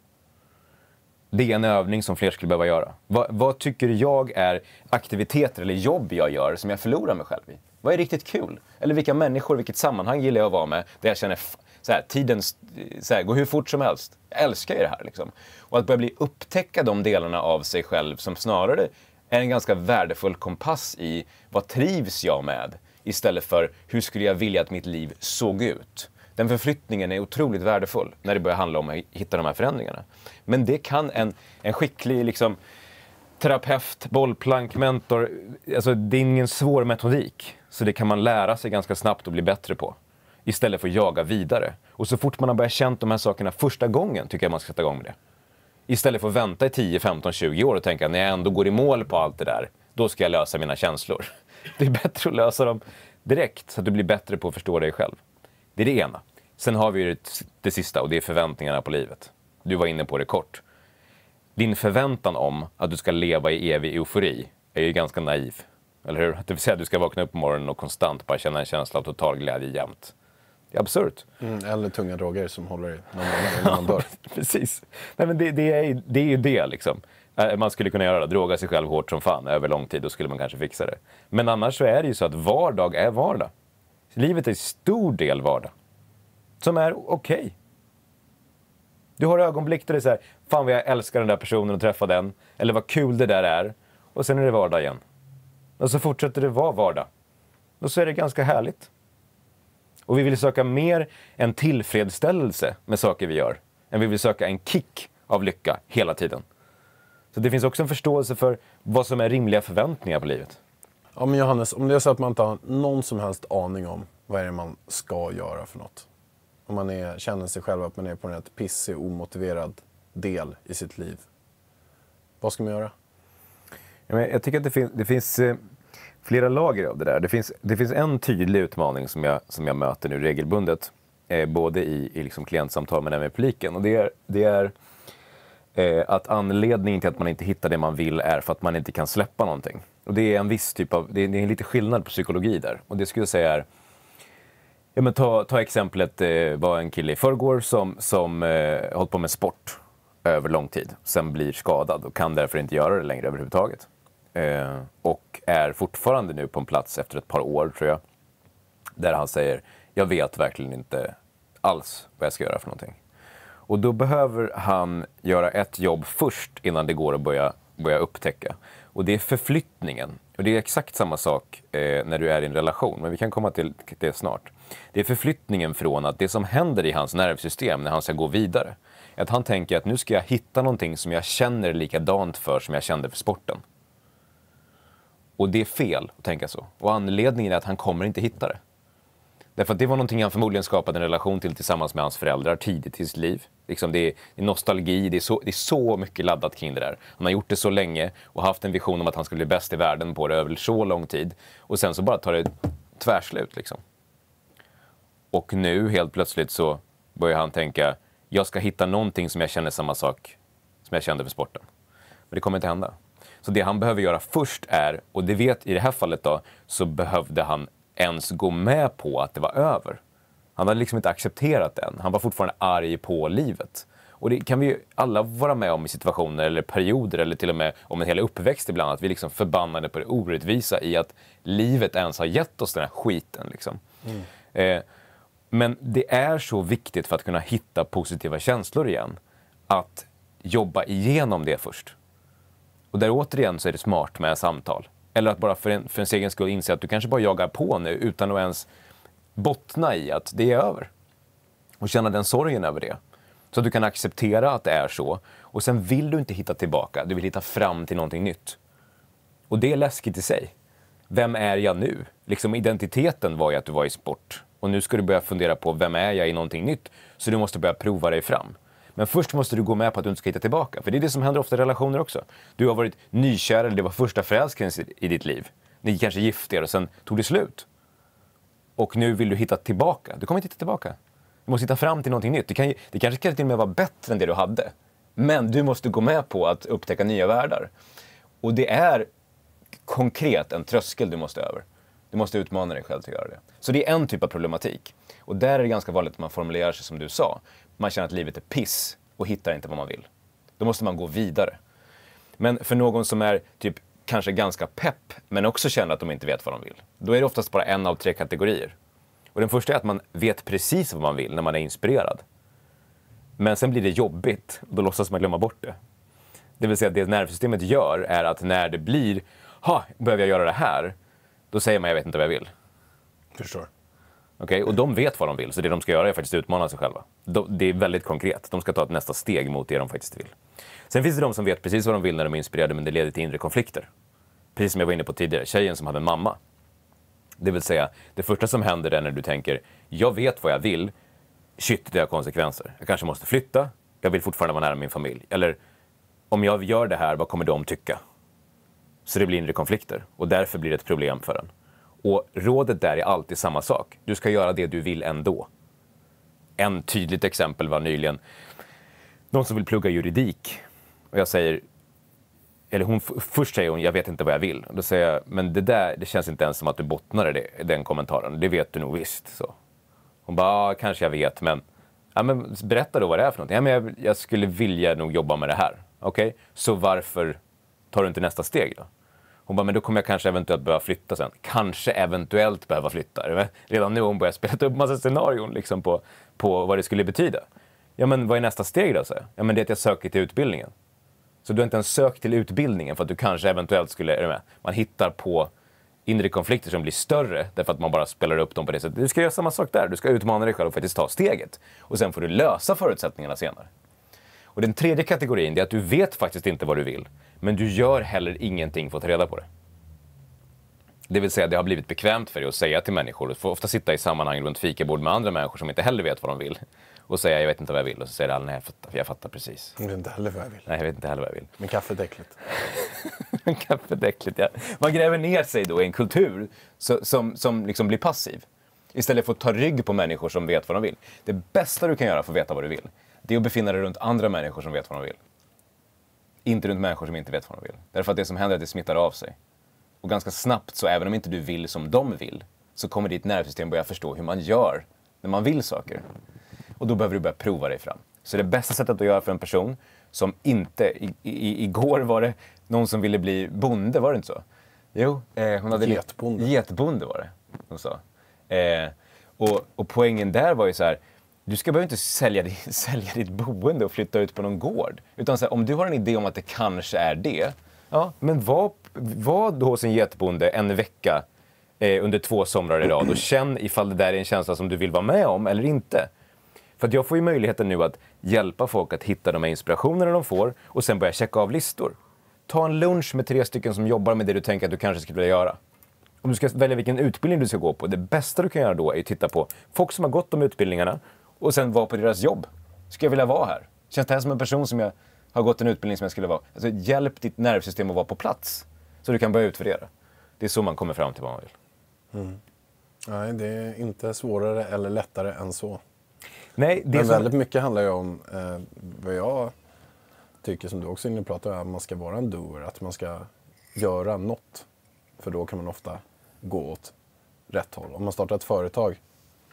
Det är en övning som fler skulle behöva göra. Vad, vad tycker jag är aktiviteter eller jobb jag gör som jag förlorar mig själv i? Vad är riktigt kul? Eller vilka människor, vilket sammanhang gillar jag att vara med där jag känner så här, tiden så här, går hur fort som helst. Jag älskar ju det här liksom. Och att börja bli upptäcka de delarna av sig själv som snarare är en ganska värdefull kompass i vad trivs jag med istället för hur skulle jag vilja att mitt liv såg ut. Den förflyttningen är otroligt värdefull när det börjar handla om att hitta de här förändringarna. Men det kan en, en skicklig liksom, terapeut, bollplank, mentor, alltså det är ingen svår metodik. Så det kan man lära sig ganska snabbt och bli bättre på. Istället för att jaga vidare. Och så fort man har börjat känt de här sakerna första gången tycker jag man ska sätta igång med det. Istället för att vänta i tio, femton, tjugo år och tänka när jag ändå går i mål på allt det där, då ska jag lösa mina känslor. Det är bättre att lösa dem direkt så att du blir bättre på att förstå dig själv. Det är det ena. Sen har vi det, det sista och det är förväntningarna på livet. Du var inne på det kort. Din förväntan om att du ska leva i evig eufori är ju ganska naiv. Eller hur? Det vill säga att du ska vakna upp på morgonen och konstant bara känna en känsla av total glädje jämt. Det är absurt. Mm, eller tunga droger som håller i när man dör. Precis. Nej, men det, det, är, det är ju det liksom. Man skulle kunna göra det. Droga sig själv hårt som fan över lång tid. Då skulle man kanske fixa det. Men annars så är det ju så att vardag är vardag. Livet är en stor del vardag. Som är okej. Okay. Du har ögonblick där det är så här, fan vad jag älskar den där personen och träffa den. Eller vad kul det där är. Och sen är det vardag igen. Och så fortsätter det vara vardag. då så är det ganska härligt. Och vi vill söka mer en tillfredsställelse med saker vi gör än vi vill söka en kick av lycka hela tiden. Så det finns också en förståelse för vad som är rimliga förväntningar på livet. Ja, men Johannes, om det är så att man inte har någon som helst aning om vad är det man ska göra för något. Om man är, känner sig själv att man är på en rätt pissig, omotiverad del i sitt liv. Vad ska man göra? Ja, men jag tycker att det, fin- det finns eh, flera lager av det där. Det finns, det finns en tydlig utmaning som jag, som jag möter nu regelbundet. Eh, både i, i liksom klientsamtal men även med publiken. Och det är, det är eh, att anledningen till att man inte hittar det man vill är för att man inte kan släppa någonting. Och det är en viss typ av, det är, det är en lite skillnad på psykologi där. Och det skulle jag säga är, ja men ta, ta exemplet eh, var en kille i förrgår som, som eh, hållit på med sport över lång tid. Sen blir skadad och kan därför inte göra det längre överhuvudtaget. Eh, och är fortfarande nu på en plats efter ett par år tror jag. Där han säger, jag vet verkligen inte alls vad jag ska göra för någonting. Och då behöver han göra ett jobb först innan det går att börja, börja upptäcka. Och det är förflyttningen. Och det är exakt samma sak eh, när du är i en relation. Men vi kan komma till det snart. Det är förflyttningen från att det som händer i hans nervsystem när han ska gå vidare. Att han tänker att nu ska jag hitta någonting som jag känner likadant för som jag kände för sporten. Och det är fel att tänka så. Och anledningen är att han kommer inte hitta det. Därför att det var någonting han förmodligen skapade en relation till tillsammans med hans föräldrar tidigt i sitt liv. Liksom det, är, det är nostalgi, det är, så, det är så mycket laddat kring det där. Han har gjort det så länge och haft en vision om att han skulle bli bäst i världen på det över så lång tid. Och sen så bara tar det tvärslut liksom. Och nu helt plötsligt så börjar han tänka, jag ska hitta någonting som jag känner samma sak som jag kände för sporten. Men det kommer inte hända. Så det han behöver göra först är, och det vet i det här fallet då, så behövde han ens gå med på att det var över. Han hade liksom inte accepterat den. Han var fortfarande arg på livet. Och det kan vi ju alla vara med om i situationer eller perioder eller till och med om en hel uppväxt ibland. Att vi liksom förbannade på det orättvisa i att livet ens har gett oss den här skiten. Liksom. Mm. Eh, men det är så viktigt för att kunna hitta positiva känslor igen. Att jobba igenom det först. Och där återigen så är det smart med samtal. Eller att bara för en, för en egen skull inse att du kanske bara jagar på nu utan att ens bottna i att det är över. Och känna den sorgen över det. Så att du kan acceptera att det är så. Och sen vill du inte hitta tillbaka. Du vill hitta fram till någonting nytt. Och det är läskigt i sig. Vem är jag nu? Liksom identiteten var ju att du var i sport. Och nu ska du börja fundera på vem är jag i någonting nytt. Så du måste börja prova dig fram. Men först måste du gå med på att du inte ska hitta tillbaka. För det är det som händer ofta i relationer också. Du har varit nykär eller det var första förälskelsen i ditt liv. Ni kanske gifte er och sen tog det slut. Och nu vill du hitta tillbaka. Du kommer inte hitta tillbaka. Du måste hitta fram till någonting nytt. Det, kan, det kanske kan till och med vara bättre än det du hade. Men du måste gå med på att upptäcka nya världar. Och det är konkret en tröskel du måste över. Du måste utmana dig själv till att göra det. Så det är en typ av problematik. Och där är det ganska vanligt att man formulerar sig som du sa. Man känner att livet är piss och hittar inte vad man vill. Då måste man gå vidare. Men för någon som är typ kanske ganska pepp men också känner att de inte vet vad de vill. Då är det oftast bara en av tre kategorier. Och den första är att man vet precis vad man vill när man är inspirerad. Men sen blir det jobbigt och då låtsas man glömma bort det. Det vill säga att det nervsystemet gör är att när det blir, ha, behöver jag göra det här? Då säger man, jag vet inte vad jag vill. Förstår. Okay? Och de vet vad de vill, så det de ska göra är faktiskt utmana sig själva. Det är väldigt konkret. De ska ta ett nästa steg mot det de faktiskt vill. Sen finns det de som vet precis vad de vill när de är inspirerade, men det leder till inre konflikter. Precis som jag var inne på tidigare, tjejen som hade en mamma. Det vill säga, det första som händer är när du tänker, jag vet vad jag vill, shit, det har konsekvenser. Jag kanske måste flytta, jag vill fortfarande vara nära min familj. Eller, om jag gör det här, vad kommer de tycka? Så det blir inre konflikter, och därför blir det ett problem för en. Och rådet där är alltid samma sak. Du ska göra det du vill ändå. En tydligt exempel var nyligen någon som vill plugga juridik. Och jag säger, eller hon, först säger hon, jag vet inte vad jag vill. Och då säger jag, men det där, det känns inte ens som att du bottnar i den kommentaren. Det vet du nog visst. Så. Hon bara, ja, kanske jag vet, men, ja, men berätta då vad det är för något. Ja, men jag, jag skulle vilja nog jobba med det här. Okej, okay? Så varför tar du inte nästa steg då? Hon bara, men då kommer jag kanske eventuellt behöva flytta sen. Kanske eventuellt behöva flytta. Redan nu har hon börjat spela upp massa scenarion liksom på, på vad det skulle betyda. Ja, men vad är nästa steg då? Så? Ja, men det är att jag söker till utbildningen. Så du har inte ens sökt till utbildningen för att du kanske eventuellt skulle, är du med? Man hittar på inre konflikter som blir större därför att man bara spelar upp dem på det sättet. Du ska göra samma sak där. Du ska utmana dig själv och faktiskt ta steget. Och sen får du lösa förutsättningarna senare. Och den tredje kategorin är att du vet faktiskt inte vad du vill. Men du gör heller ingenting för att ta reda på det. Det vill säga det har blivit bekvämt för dig att säga till människor. Du får ofta sitta i sammanhang runt fikabord med andra människor som inte heller vet vad de vill. Och säga jag vet inte vad jag vill. Och så säger alla nej jag fattar, jag fattar precis. Jag vet inte heller vad jag vill. Nej jag vet inte heller vad jag vill. Men kaffet är äckligt. Kaffet är äckligt, ja. Man gräver ner sig då i en kultur så, som, som liksom blir passiv. Istället för att ta rygg på människor som vet vad de vill. Det bästa du kan göra för att veta vad du vill, det är att befinna dig runt andra människor som vet vad de vill. Inte runt människor som inte vet vad de vill. Därför att det som händer är att det smittar av sig. Och ganska snabbt, så även om inte du vill som de vill, så kommer ditt nervsystem börja förstå hur man gör när man vill saker. Och då behöver du börja prova dig fram. Så det bästa sättet att göra för en person som inte, i, i, igår var det någon som ville bli bonde, var det inte så? Jo, eh, hon hade... Getbonde. Getbonde var det, hon sa. Eh, och, och poängen där var ju så här, du ska behöva inte sälja, sälja ditt boende och flytta ut på någon gård. Utan så här, om du har en idé om att det kanske är det, ja, men var, var då hos en getbonde en vecka eh, under två somrar i rad och känn ifall det där är en känsla som du vill vara med om eller inte. För att jag får ju möjligheten nu att hjälpa folk att hitta de här inspirationerna de får och sen börja checka av listor. Ta en lunch med tre stycken som jobbar med det du tänker att du kanske skulle vilja göra. Om du ska välja vilken utbildning du ska gå på, det bästa du kan göra då är att titta på folk som har gått de utbildningarna och sen vara på deras jobb. Ska jag vilja vara här? Känns det här som en person som jag har gått en utbildning som jag skulle vara? Alltså, hjälp ditt nervsystem att vara på plats så du kan börja utvärdera. Det är så man kommer fram till vad man vill. Mm. Nej, det är inte svårare eller lättare än så. Nej, det Men som... väldigt mycket handlar ju om eh, vad jag tycker, som du också är inne och pratar om, att man ska vara en doer, att man ska göra något. För då kan man ofta gå åt rätt håll. Om man startar ett företag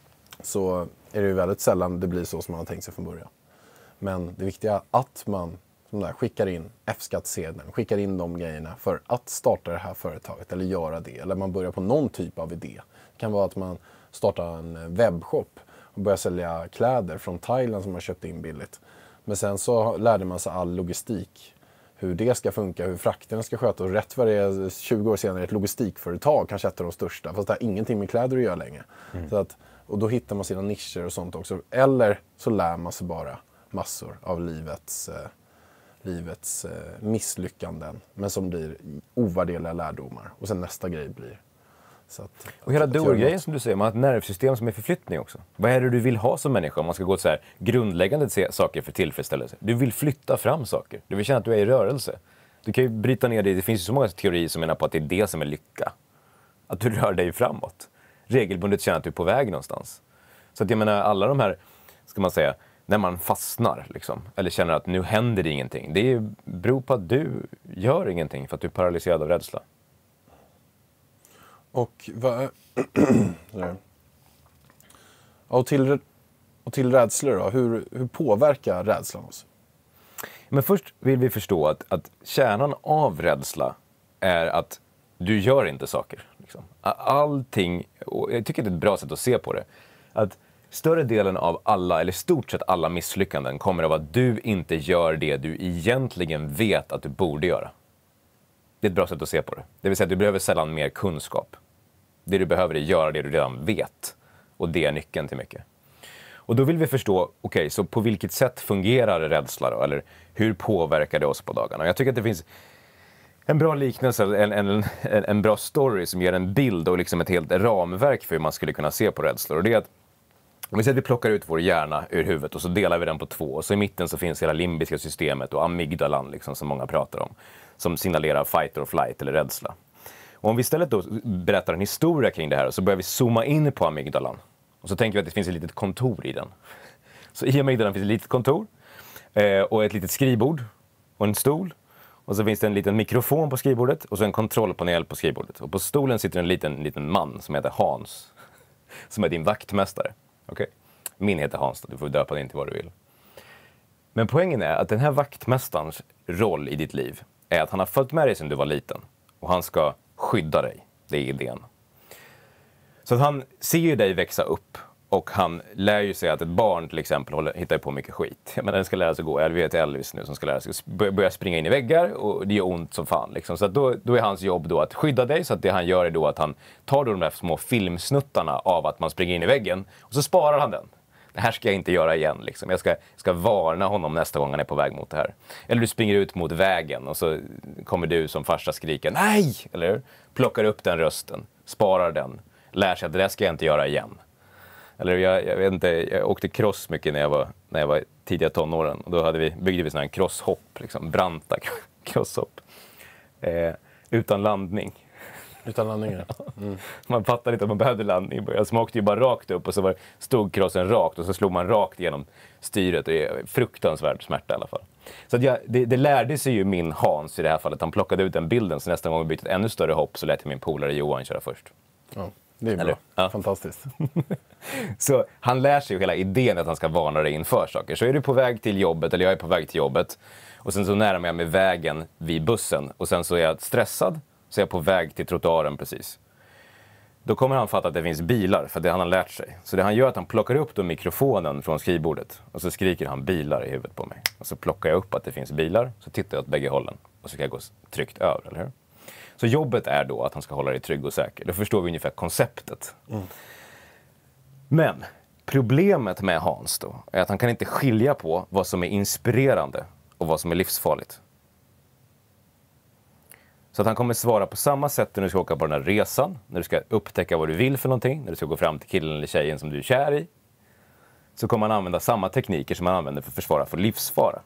så är det ju väldigt sällan det blir så som man har tänkt sig från början. Men det viktiga är att man som där, skickar in F-skattsedeln, skickar in de grejerna för att starta det här företaget eller göra det. Eller man börjar på någon typ av idé. Det kan vara att man startar en webbshop och börjar sälja kläder från Thailand som man köpt in billigt. Men sen så lärde man sig all logistik. Hur det ska funka, hur frakterna ska sköta. Och rätt vad det är, tjugo år senare, ett logistikföretag, kanske ett av de största. Fast det har ingenting med kläder att göra längre. Mm. Så att, och då hittar man sina nischer och sånt också. Eller så lär man sig bara massor av livets, eh, livets eh, misslyckanden. Men som blir ovärderliga lärdomar. Och sen nästa grej blir... Så att, och hela doer-grejen som du säger, man har ett nervsystem som är förflyttning också. Vad är det du vill ha som människa om man ska gå till så här grundläggande saker för tillfredsställelse? Du vill flytta fram saker. Du vill känna att du är i rörelse. Du kan ju bryta ner det. Det finns ju så många teorier som menar på att det är det som är lycka. Att du rör dig framåt. Regelbundet känna att du är på väg någonstans. Så att jag menar, alla de här, ska man säga, när man fastnar liksom, eller känner att nu händer det ingenting. Det beror på att du gör ingenting för att du är paralyserad av rädsla. Och, vad, och, till, och till rädslor då, hur, hur påverkar rädslan oss? Men först vill vi förstå att, att kärnan av rädsla är att du gör inte saker. Liksom. Allting, och jag tycker det är ett bra sätt att se på det, att större delen av alla, eller stort sett alla misslyckanden kommer av att du inte gör det du egentligen vet att du borde göra. Det är ett bra sätt att se på det. Det vill säga att du behöver sällan mer kunskap. Det du behöver är göra det du redan vet. Och det är nyckeln till mycket. Och då vill vi förstå, okej, okay, så på vilket sätt fungerar rädsla då? Eller hur påverkar det oss på dagarna? Och jag tycker att det finns en bra liknelse, en, en, en, en bra story som ger en bild och liksom ett helt ramverk för hur man skulle kunna se på rädslor. Och det är att om vi säger att vi plockar ut vår hjärna ur huvudet och så delar vi den på två. Och så i mitten så finns hela limbiska systemet och amygdalan liksom, som många pratar om. Som signalerar fight or flight eller rädsla. Och om vi istället då berättar en historia kring det här så börjar vi zooma in på amygdalan. Och så tänker vi att det finns ett litet kontor i den. Så i amygdalan finns ett litet kontor eh, och ett litet skrivbord och en stol. Och så finns det en liten mikrofon på skrivbordet och så en kontrollpanel på skrivbordet. Och på stolen sitter en liten, liten man som heter Hans. Som är din vaktmästare. Okay? Min heter Hans, du får döpa den till vad du vill. Men poängen är att den här vaktmästarens roll i ditt liv är att han har följt med dig sedan du var liten. Och han ska skydda dig. Det är idén. Så att han ser ju dig växa upp. Och han lär ju sig att ett barn till exempel håller, hittar på mycket skit. Men den ska lära sig gå. Jag vet Elvis nu som ska lära sig börja springa in i väggar och det gör ont som fan. Liksom. Så att då, då är hans jobb då att skydda dig. Så att det han gör är då att han tar då de där små filmsnuttarna av att man springer in i väggen. Och så sparar han den. Det här ska jag inte göra igen. Liksom. Jag ska, ska varna honom nästa gång han är på väg mot det här. Eller du springer ut mot vägen och så kommer du som farsa skrika nej! Eller plockar upp den rösten, sparar den, lär sig att det där ska jag inte göra igen. Eller jag, jag vet inte, jag åkte cross mycket när jag var, när jag var tidiga tonåren. Och då hade vi, byggde vi sådana här crosshopp, liksom, branta crosshopp. Eh, utan landning. Utan landningar. Mm. Man fattade inte att man behövde landning i början. Så man åkte ju bara rakt upp och så var, stod crossen rakt och så slog man rakt genom styret. Det är fruktansvärd smärta i alla fall. Så att jag, det, det lärde sig ju min Hans i det här fallet. Han plockade ut den bilden så nästa gång vi bytte ett ännu större hopp så lät jag min polare Johan köra först. Ja, det är bra. Ja. Fantastiskt. Så han lär sig ju hela idén att han ska varna dig inför saker. Så är du på väg till jobbet, eller jag är på väg till jobbet. Och sen så närmar jag mig vägen vid bussen. Och sen så är jag stressad. Så är jag på väg till trottoaren precis. Då kommer han fatta att det finns bilar, för det han har lärt sig. Så det han gör är att han plockar upp då mikrofonen från skrivbordet. Och så skriker han bilar i huvudet på mig. Och så plockar jag upp att det finns bilar. Så tittar jag åt bägge hållen. Och så kan jag gå tryggt över, eller hur? Så jobbet är då att han ska hålla dig trygg och säker. Då förstår vi ungefär konceptet. Mm. Men problemet med Hans då är att han kan inte skilja på vad som är inspirerande och vad som är livsfarligt. Så att han kommer svara på samma sätt när du ska åka på den här resan. När du ska upptäcka vad du vill för någonting. När du ska gå fram till killen eller tjejen som du är kär i. Så kommer han använda samma tekniker som han använder för att försvara för livsfara.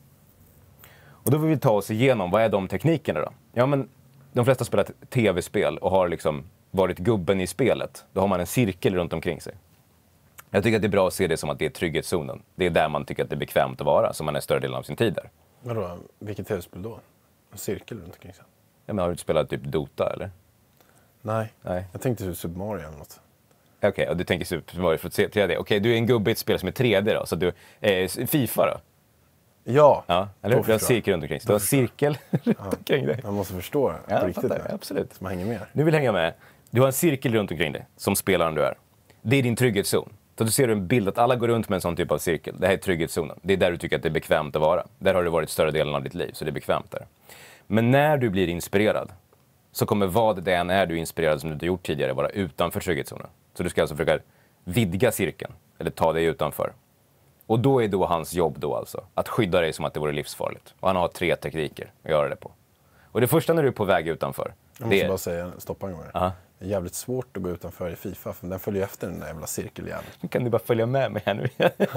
Och då vill vi ta oss igenom, vad är de teknikerna då? Ja, men de flesta spelar ett tv-spel och har liksom varit gubben i spelet. Då har man en cirkel runt omkring sig. Jag tycker att det är bra att se det som att det är trygghetszonen. Det är där man tycker att det är bekvämt att vara, så man är större delen av sin tid där. Vadå? Vilket tv-spel då? En cirkel runt omkring sig? Ja, men har du inte spelat typ Dota, eller? Nej, Nej. Jag tänkte typ Super Mario eller något. Okej, okay, och du tänker Super Mario för tre D. Okej, okay, du är en gubbe i ett spel som är tre D då, så du eh, FIFA då? Ja, ja eller hur? Du har cirkel runt omkring. Du har cirkel runt omkring dig. Man måste förstå det ja, på riktigt. Fattar, absolut. Så man hänger med. Du vill hänga med. Du har en cirkel runt omkring dig, som spelaren du är. Det är din trygghetszon. Så du ser en bild att alla går runt med en sån typ av cirkel. Det här är trygghetszonen. Det är där du tycker att det är bekvämt att vara. Där har du varit större delen av ditt liv, så det är bekvämt där. Men när du blir inspirerad så kommer vad det än är du är inspirerad som du inte gjort tidigare vara utanför trygghetszonen. Så du ska alltså försöka vidga cirkeln, eller ta dig utanför. Och då är då hans jobb då alltså att skydda dig som att det vore livsfarligt. Och han har tre tekniker att göra det på. Och det första när du är på väg utanför. Jag måste det är... bara säga, stoppa en gång. Uh-huh. Det är jävligt svårt att gå utanför i FIFA, för den följer efter den där jävla cirkeljäveln. Kan du bara följa med mig här nu?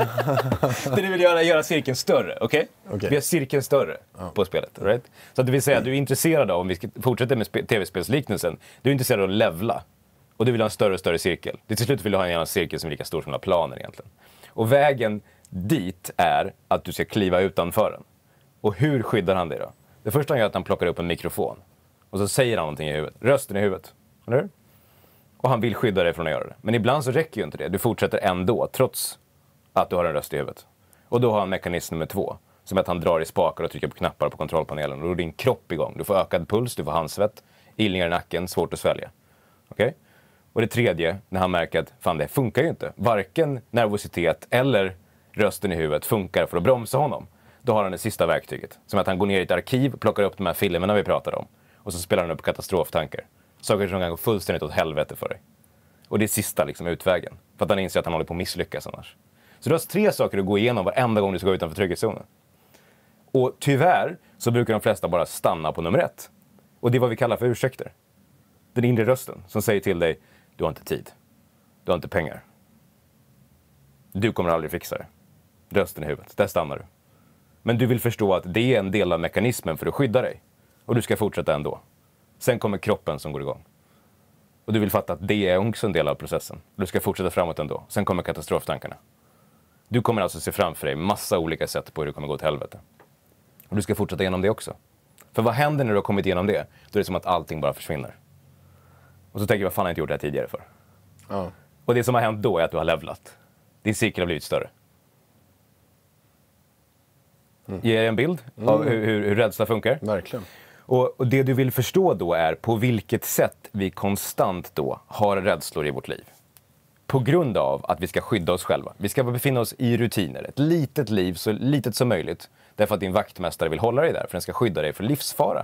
Det du vill göra är göra cirkeln större, okej? Okay? Okay. Vi har cirkeln större uh-huh. på spelet, right? Så att det vill säga att du är intresserad av, om vi ska fortsätta med sp- tv-spelsliknelsen, du är intresserad av att levla. Och du vill ha en större och större cirkel. Det till slut vill du ha en cirkel som är lika stor som den här planen egentligen. Och vägen dit är att du ska kliva utanför den. Och hur skyddar han dig då? Det första han gör är att han plockar upp en mikrofon. Och så säger han någonting i huvudet. Rösten i huvudet. Eller hur? Och han vill skydda dig från att göra det. Men ibland så räcker ju inte det. Du fortsätter ändå, trots att du har en röst i huvudet. Och då har han mekanism nummer två. Som att han drar i spakar och trycker på knappar på kontrollpanelen. Och då är din kropp igång. Du får ökad puls, du får handsvett, ilningar i nacken, svårt att svälja. Okej? Okay? Och det tredje, när han märker att fan, det funkar ju inte. Varken nervositet eller rösten i huvudet funkar för att bromsa honom. Då har han det sista verktyget. Som att han går ner i ett arkiv, plockar upp de här filmerna vi pratade om. Och så spelar han upp katastroftankar. Saker som kan gå fullständigt åt helvete för dig. Och det är sista liksom, utvägen. För att han inser att han håller på att misslyckas annars. Så du har tre saker att gå igenom varenda gång du ska gå utanför trygghetszonen. Och tyvärr så brukar de flesta bara stanna på nummer ett. Och det är vad vi kallar för ursäkter. Den inre rösten som säger till dig: du har inte tid. Du har inte pengar. Du kommer aldrig fixa det. Rösten i huvudet. Där stannar du. Men du vill förstå att det är en del av mekanismen för att skydda dig. Och du ska fortsätta ändå. Sen kommer kroppen som går igång. Och du vill fatta att det är också en del av processen. Du ska fortsätta framåt ändå. Sen kommer katastroftankarna. Du kommer alltså se framför dig massa olika sätt på hur det kommer gå till helvete. Och du ska fortsätta igenom det också. För vad händer när du har kommit igenom det? Då är det som att allting bara försvinner. Och så tänker jag, vad fan har jag inte gjort det här tidigare för? Ja. Och det som har hänt då är att du har levlat. Din cykel har blivit större. Mm. Ger en bild mm. av hur, hur, hur rädsla funkar. Verkligen. Och, och det du vill förstå då är på vilket sätt vi konstant då har rädslor i vårt liv. På grund av att vi ska skydda oss själva. Vi ska befinna oss i rutiner. Ett litet liv, så litet som möjligt. Därför att din vaktmästare vill hålla dig där. För den ska skydda dig för livsfara.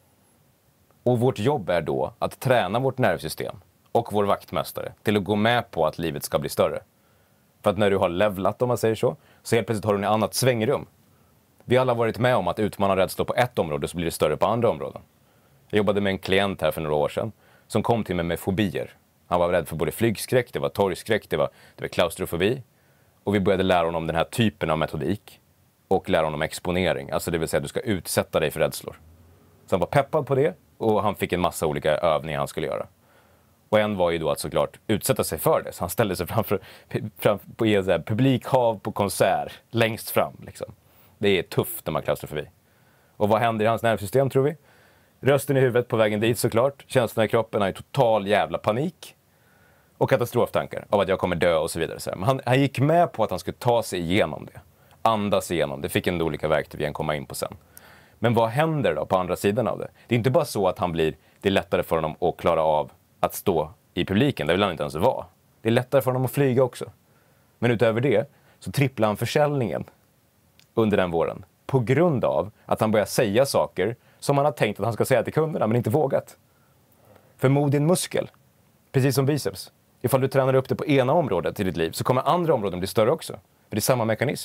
Och vårt jobb är då att träna vårt nervsystem och vår vaktmästare till att gå med på att livet ska bli större. För att när du har levlat, om man säger så, så helt plötsligt har du ett annat svängrum. Vi har alla varit med om att utmana rädsla på ett område så blir det större på andra områden. Jag jobbade med en klient här för några år sedan som kom till mig med fobier. Han var rädd för både flygskräck, det var torgskräck, det var, det var klaustrofobi. Och vi började lära honom den här typen av metodik. Och lära honom exponering, alltså det vill säga att du ska utsätta dig för rädslor. Så han var peppad på det och han fick en massa olika övningar han skulle göra. Och en var ju då att såklart utsätta sig för det. Så han ställde sig framför, framför på en sån här publikhav på konsert, längst fram liksom. Det är tufft när man har klaustrofobi. Och vad händer i hans nervsystem tror vi? Rösten i huvudet på vägen dit såklart. Känslorna i kroppen är i total jävla panik. Och katastroftankar av att jag kommer dö och så vidare. Men han, han gick med på att han skulle ta sig igenom det. Andas igenom. Det fick en olika verktyg vi kan komma in på sen. Men vad händer då på andra sidan av det? Det är inte bara så att han blir, det är lättare för honom att klara av att stå i publiken. Det vill han inte ens vara. Det är lättare för honom att flyga också. Men utöver det så tripplar han försäljningen under den våren. På grund av att han börjar säga saker som han har tänkt att han ska säga till kunderna men inte vågat. För mod är en muskel. Precis som biceps. Ifall du tränar upp det på ena området i ditt liv så kommer andra områden bli större också. För det är samma mekanism.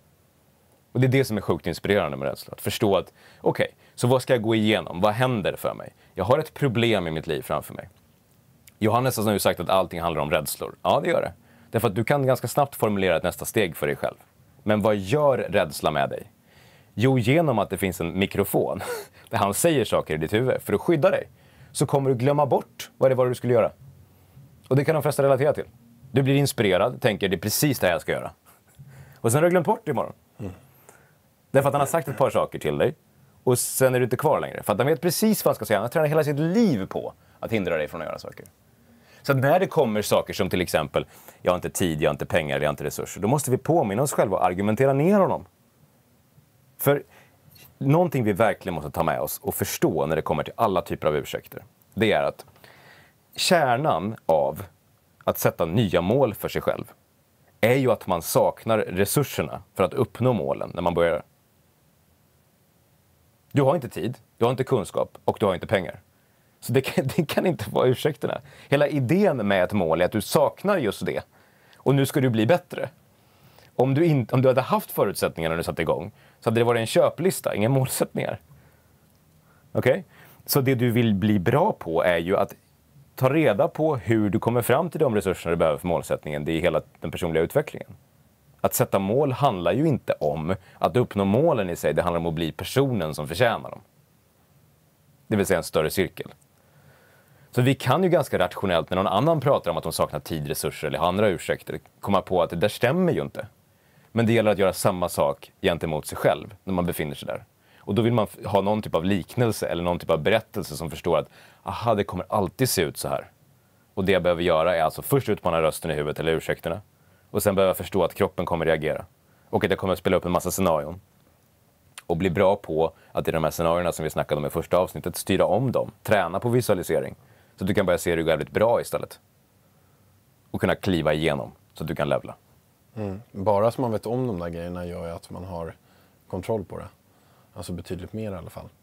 Och det är det som är sjukt inspirerande med rädsla. Att förstå att, okej, okay, så vad ska jag gå igenom? Vad händer för mig? Jag har ett problem i mitt liv framför mig. Johannes har nu sagt att allting handlar om rädslor. Ja, det gör det. Därför att du kan ganska snabbt formulera ett nästa steg för dig själv. Men vad gör rädsla med dig? Jo, genom att det finns en mikrofon där han säger saker i ditt huvud för att skydda dig. Så kommer du glömma bort vad det var du skulle göra. Och det kan de flesta relatera till. Du blir inspirerad, tänker det är precis det här jag ska göra. Och sen har du glömt bort det imorgon. Mm. Därför att han har sagt ett par saker till dig. Och sen är du inte kvar längre. För att han vet precis vad han ska säga. Han har tränat hela sitt liv på att hindra dig från att göra saker. Så att när det kommer saker som till exempel jag har inte tid, jag har inte pengar, jag har inte resurser. Då måste vi påminna oss själva och argumentera ner honom. För någonting vi verkligen måste ta med oss och förstå när det kommer till alla typer av ursäkter. Det är att kärnan av att sätta nya mål för sig själv är ju att man saknar resurserna för att uppnå målen när man börjar. Du har inte tid, du har inte kunskap och du har inte pengar. Så det kan, det kan inte vara ursäkterna. Hela idén med ett mål är att du saknar just det. Och nu ska du bli bättre. Om du, in, om du hade haft förutsättningarna när du satte igång så hade det varit en köplista, inga målsättningar. Okej? Okay? Så det du vill bli bra på är ju att ta reda på hur du kommer fram till de resurser du behöver för målsättningen. Det är hela den personliga utvecklingen. Att sätta mål handlar ju inte om att uppnå målen i sig. Det handlar om att bli personen som förtjänar dem. Det vill säga en större cirkel. Så vi kan ju ganska rationellt när någon annan pratar om att de saknar tid, resurser eller andra ursäkter komma på att det där stämmer ju inte. Men det gäller att göra samma sak gentemot sig själv när man befinner sig där. Och då vill man ha någon typ av liknelse eller någon typ av berättelse som förstår att aha, det kommer alltid se ut så här. Och det jag behöver göra är alltså först utmana rösten i huvudet eller ursäkterna. Och sen behöver jag förstå att kroppen kommer reagera. Och att jag kommer att spela upp en massa scenarion. Och bli bra på att i de här scenarierna som vi snackade om i första avsnittet styra om dem. Träna på visualisering. Så att du kan börja se hur det går jävligt bra istället. Och kunna kliva igenom så att du kan levla. Mm. Bara att man vet om de där grejerna gör ju att man har kontroll på det. Alltså betydligt mer i alla fall.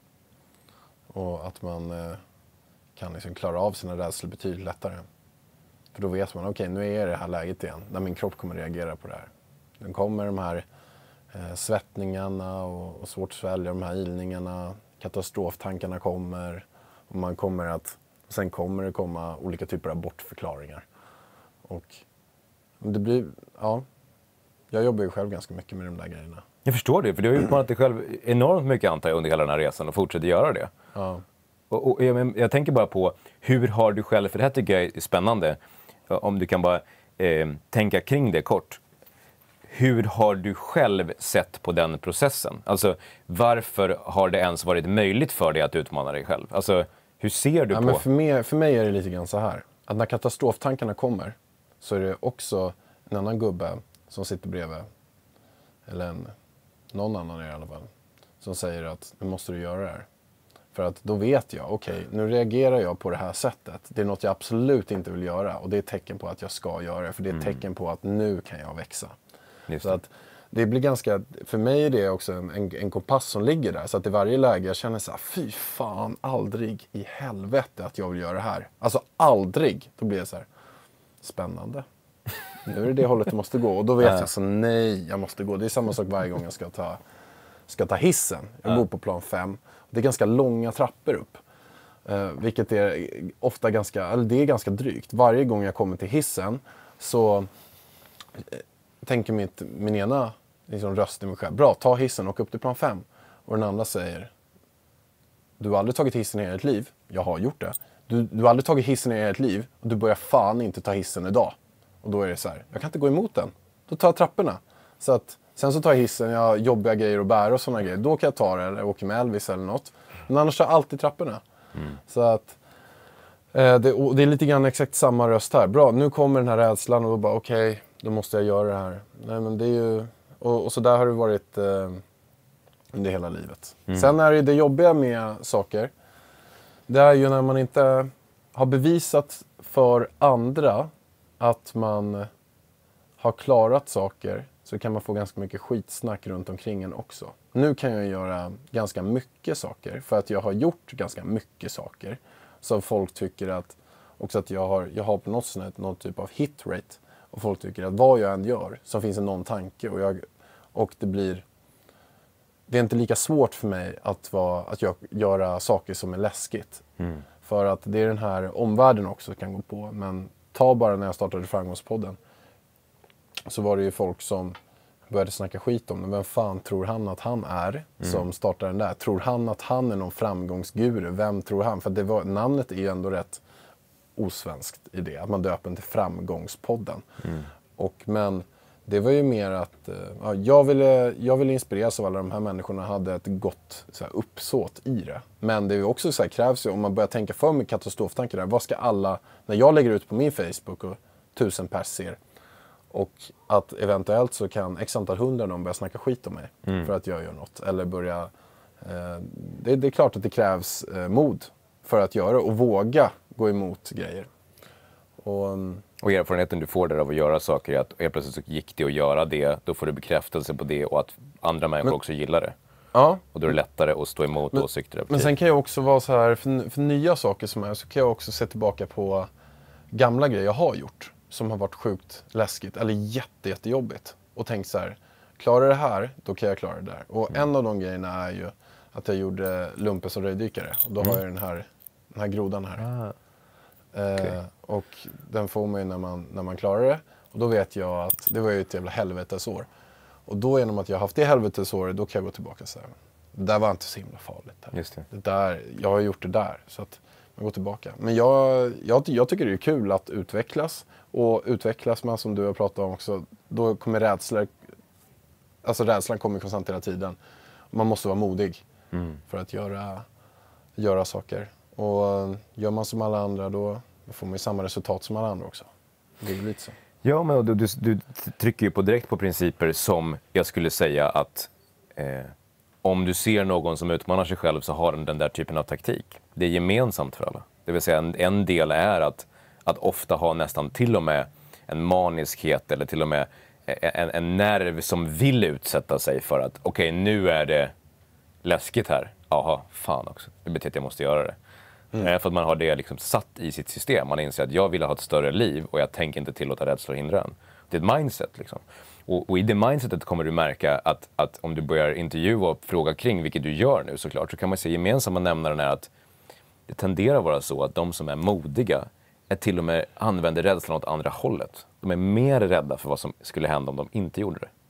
Och att man eh, kan liksom klara av sina rädslor betydligt lättare. För då vet man, okej okay, nu är det här läget igen. När min kropp kommer reagera på det här. Nu kommer de här eh, svettningarna och, och svårt att svälja, de här ilningarna. Katastroftankarna kommer. Och man kommer att, och sen kommer det komma olika typer av bortförklaringar. Och det blir, ja. Jag jobbar ju själv ganska mycket med de där grejerna. Jag förstår det, för du har utmanat dig själv enormt mycket antar jag under hela den här resan och fortsätter göra det. Ja. Och, och jag, jag tänker bara på, hur har du själv, för det här tycker jag är spännande, om du kan bara eh, tänka kring det kort. Hur har du själv sett på den processen? Alltså, varför har det ens varit möjligt för dig att utmana dig själv? Alltså, hur ser du ja, på... Men för, mig, för mig är det lite grann så här, att när katastroftankarna kommer så är det också en annan gubbe som sitter bredvid, eller en, någon annan i alla fall, som säger att nu måste du göra det här. För att då vet jag, okej, okay, nu reagerar jag på det här sättet. Det är något jag absolut inte vill göra. Och det är ett tecken på att jag ska göra det. För det är ett mm. tecken på att nu kan jag växa. Just så det. att det blir ganska, för mig är det också en, en, en kompass som ligger där. Så att i varje läge jag känner så här, fy fan, aldrig i helvete att jag vill göra det här. Alltså aldrig. Då blir det så här, spännande. Nu är det det hållet det måste gå. Och då vet ja. jag så nej, jag måste gå. Det är samma sak varje gång jag ska ta, ska ta hissen. Jag bor på plan fem. Det är ganska långa trappor upp. Eh, vilket är ofta ganska, eller det är ganska drygt. Varje gång jag kommer till hissen så eh, tänker mitt, min ena liksom, röst i mig själv. Bra, ta hissen och upp till plan fem. Och den andra säger, du har aldrig tagit hissen i hela ditt liv. Jag har gjort det. Du, du har aldrig tagit hissen i hela ditt liv. Och du börjar fan inte ta hissen idag. Och då är det så här, jag kan inte gå emot den. Då tar jag trapporna. Så att, sen så tar jag hissen, jag har jobbiga grejer att bära och sådana grejer. Då kan jag ta det eller åka med Elvis eller något. Men annars tar jag alltid trapporna. Mm. Så att eh, det, och det är lite grann exakt samma röst här. Bra, nu kommer den här rädslan och då bara okej, okay, då måste jag göra det här. Nej men det är ju, och, och så där har det varit eh, under hela livet. Mm. Sen är det det jobbiga med saker. Det är ju när man inte har bevisat för andra att man har klarat saker, så kan man få ganska mycket skitsnack runt omkring en också. Nu kan jag göra ganska mycket saker för att jag har gjort ganska mycket saker. Så folk tycker att också att jag har, jag har på något sätt någon typ av hit rate. Och folk tycker att vad jag än gör så finns det någon tanke. Och, jag, och det blir... Det är inte lika svårt för mig att, vara, att jag, göra saker som är läskigt. Mm. För att det är den här omvärlden också kan gå på. Men ta bara när jag startade Framgångspodden. Så var det ju folk som började snacka skit om det. Vem fan tror han att han är mm. som startar den där? Tror han att han är någon framgångsguru? Vem tror han? För det var, namnet är ju ändå rätt osvenskt i det. Att man döper den till Framgångspodden. Mm. Och, men det var ju mer att ja, jag, ville, jag ville inspireras av alla de här människorna hade ett gott så här, uppsåt i det. Men det är ju också så här, krävs ju, om man börjar tänka för mycket katastroftankar där. Vad ska alla, när jag lägger ut på min Facebook och tusen pers ser. Och att eventuellt så kan x antal hundra de börja snacka skit om mig. Mm. För att jag gör något. Eller börja, eh, det, det är klart att det krävs eh, mod för att göra och våga gå emot grejer. Och, och erfarenheten du får där av att göra saker är att helt plötsligt så gick det att göra det. Då får du bekräftelse på det och att andra människor men, också gillar det. Ja. Och då är det lättare att stå emot men, åsikter. Men sen kan jag också vara så här, för, för nya saker som är, så kan jag också se tillbaka på gamla grejer jag har gjort. Som har varit sjukt läskigt eller jätte, jättejobbigt. Och tänkt så här, klarar jag det här, då kan jag klara det där. Och mm. en av de grejerna är ju att jag gjorde lumpen som röjdykare. Och då mm. har jag den här, den här grodan här. Ah. Okay. Eh, och den får man ju när man, när man klarar det. Och då vet jag att det var ju ett jävla helvetesår. Och då genom att jag har haft det helvetesåret, då kan jag gå tillbaka och säga, det där var inte så himla farligt. Här. Just det. Det där, jag har gjort det där. Så att man går tillbaka. Men jag, jag, jag tycker det är kul att utvecklas. Och utvecklas man som du har pratat om också, då kommer rädslor, alltså rädslan kommer konstant hela tiden. Man måste vara modig mm. för att göra, göra saker. Och gör man som alla andra, då får man ju samma resultat som alla andra också. Det är lite så. Ja, men du, du, du trycker ju på direkt på principer som jag skulle säga att eh, om du ser någon som utmanar sig själv så har den den där typen av taktik. Det är gemensamt för alla. Det vill säga en, en del är att Att ofta ha nästan till och med en maniskhet eller till och med en, en nerv som vill utsätta sig för att okej, okay, nu är det läskigt här. Jaha, fan också. Det betyder att jag måste göra det. Mm. För att man har det liksom satt i sitt system. Man inser att jag vill ha ett större liv och jag tänker inte tillåta rädsla hindra en. Det är ett mindset liksom. Och, och i det mindsetet kommer du märka att, att om du börjar intervjua och fråga kring, vilket du gör nu såklart, så kan man se gemensamma nämnaren är att det tenderar att vara så att de som är modiga är till och med använder rädslan åt andra hållet. De är mer rädda för vad som skulle hända om de inte gjorde det.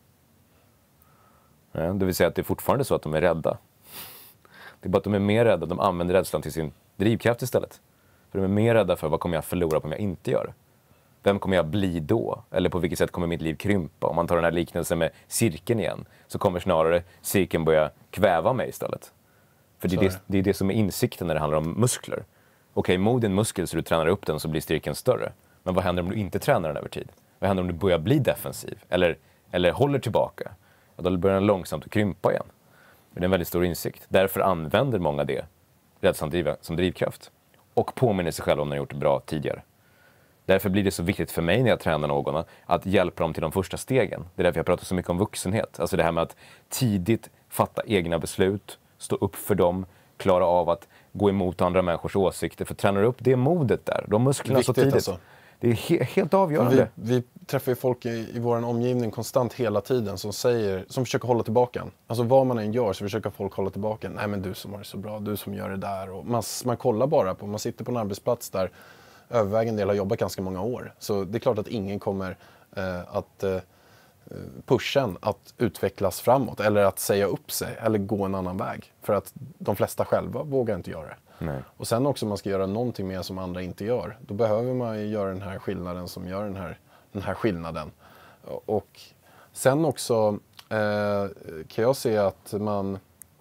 Ja, det vill säga att det är fortfarande så att de är rädda. Det är bara att de är mer rädda, de använder rädslan till sin drivkraft istället. För de är mer rädda för vad kommer jag förlora på om jag inte gör det. Vem kommer jag bli då? Eller på vilket sätt kommer mitt liv krympa? Om man tar den här liknelsen med cirkeln igen, så kommer snarare cirkeln börja kväva mig istället. För det är det, det är det som är insikten när det handlar om muskler. Okej, mod en muskel så du tränar upp den så blir styrkan större. Men vad händer om du inte tränar den över tid? Vad händer om du börjar bli defensiv? Eller, eller håller tillbaka? Ja, då börjar den långsamt att krympa igen. Men det är en väldigt stor insikt. Därför använder många det rädslan driv, som drivkraft. Och påminner sig själv om när de gjort det bra tidigare. Därför blir det så viktigt för mig när jag tränar någon att hjälpa dem till de första stegen. Det är därför jag pratar så mycket om vuxenhet. Alltså det här med att tidigt fatta egna beslut, stå upp för dem, klara av att gå emot andra människors åsikter. För tränar du upp det modet där, de musklerna så tidigt. Alltså. Det är he- helt avgörande. Vi, vi träffar ju folk i, i vår omgivning konstant hela tiden som säger, som försöker hålla tillbaka. Alltså vad man än gör så försöker folk hålla tillbaka. Nej men du som har det så bra, du som gör det där. Och man, man kollar bara på, man sitter på en arbetsplats där övervägande del har jobbat ganska många år. Så det är klart att ingen kommer eh, att eh, pusha en att utvecklas framåt. Eller att säga upp sig eller gå en annan väg. För att de flesta själva vågar inte göra det. Nej. Och sen också om man ska göra någonting mer som andra inte gör. Då behöver man ju göra den här skillnaden som gör den här, den här skillnaden. Och sen också eh, kan jag se att man,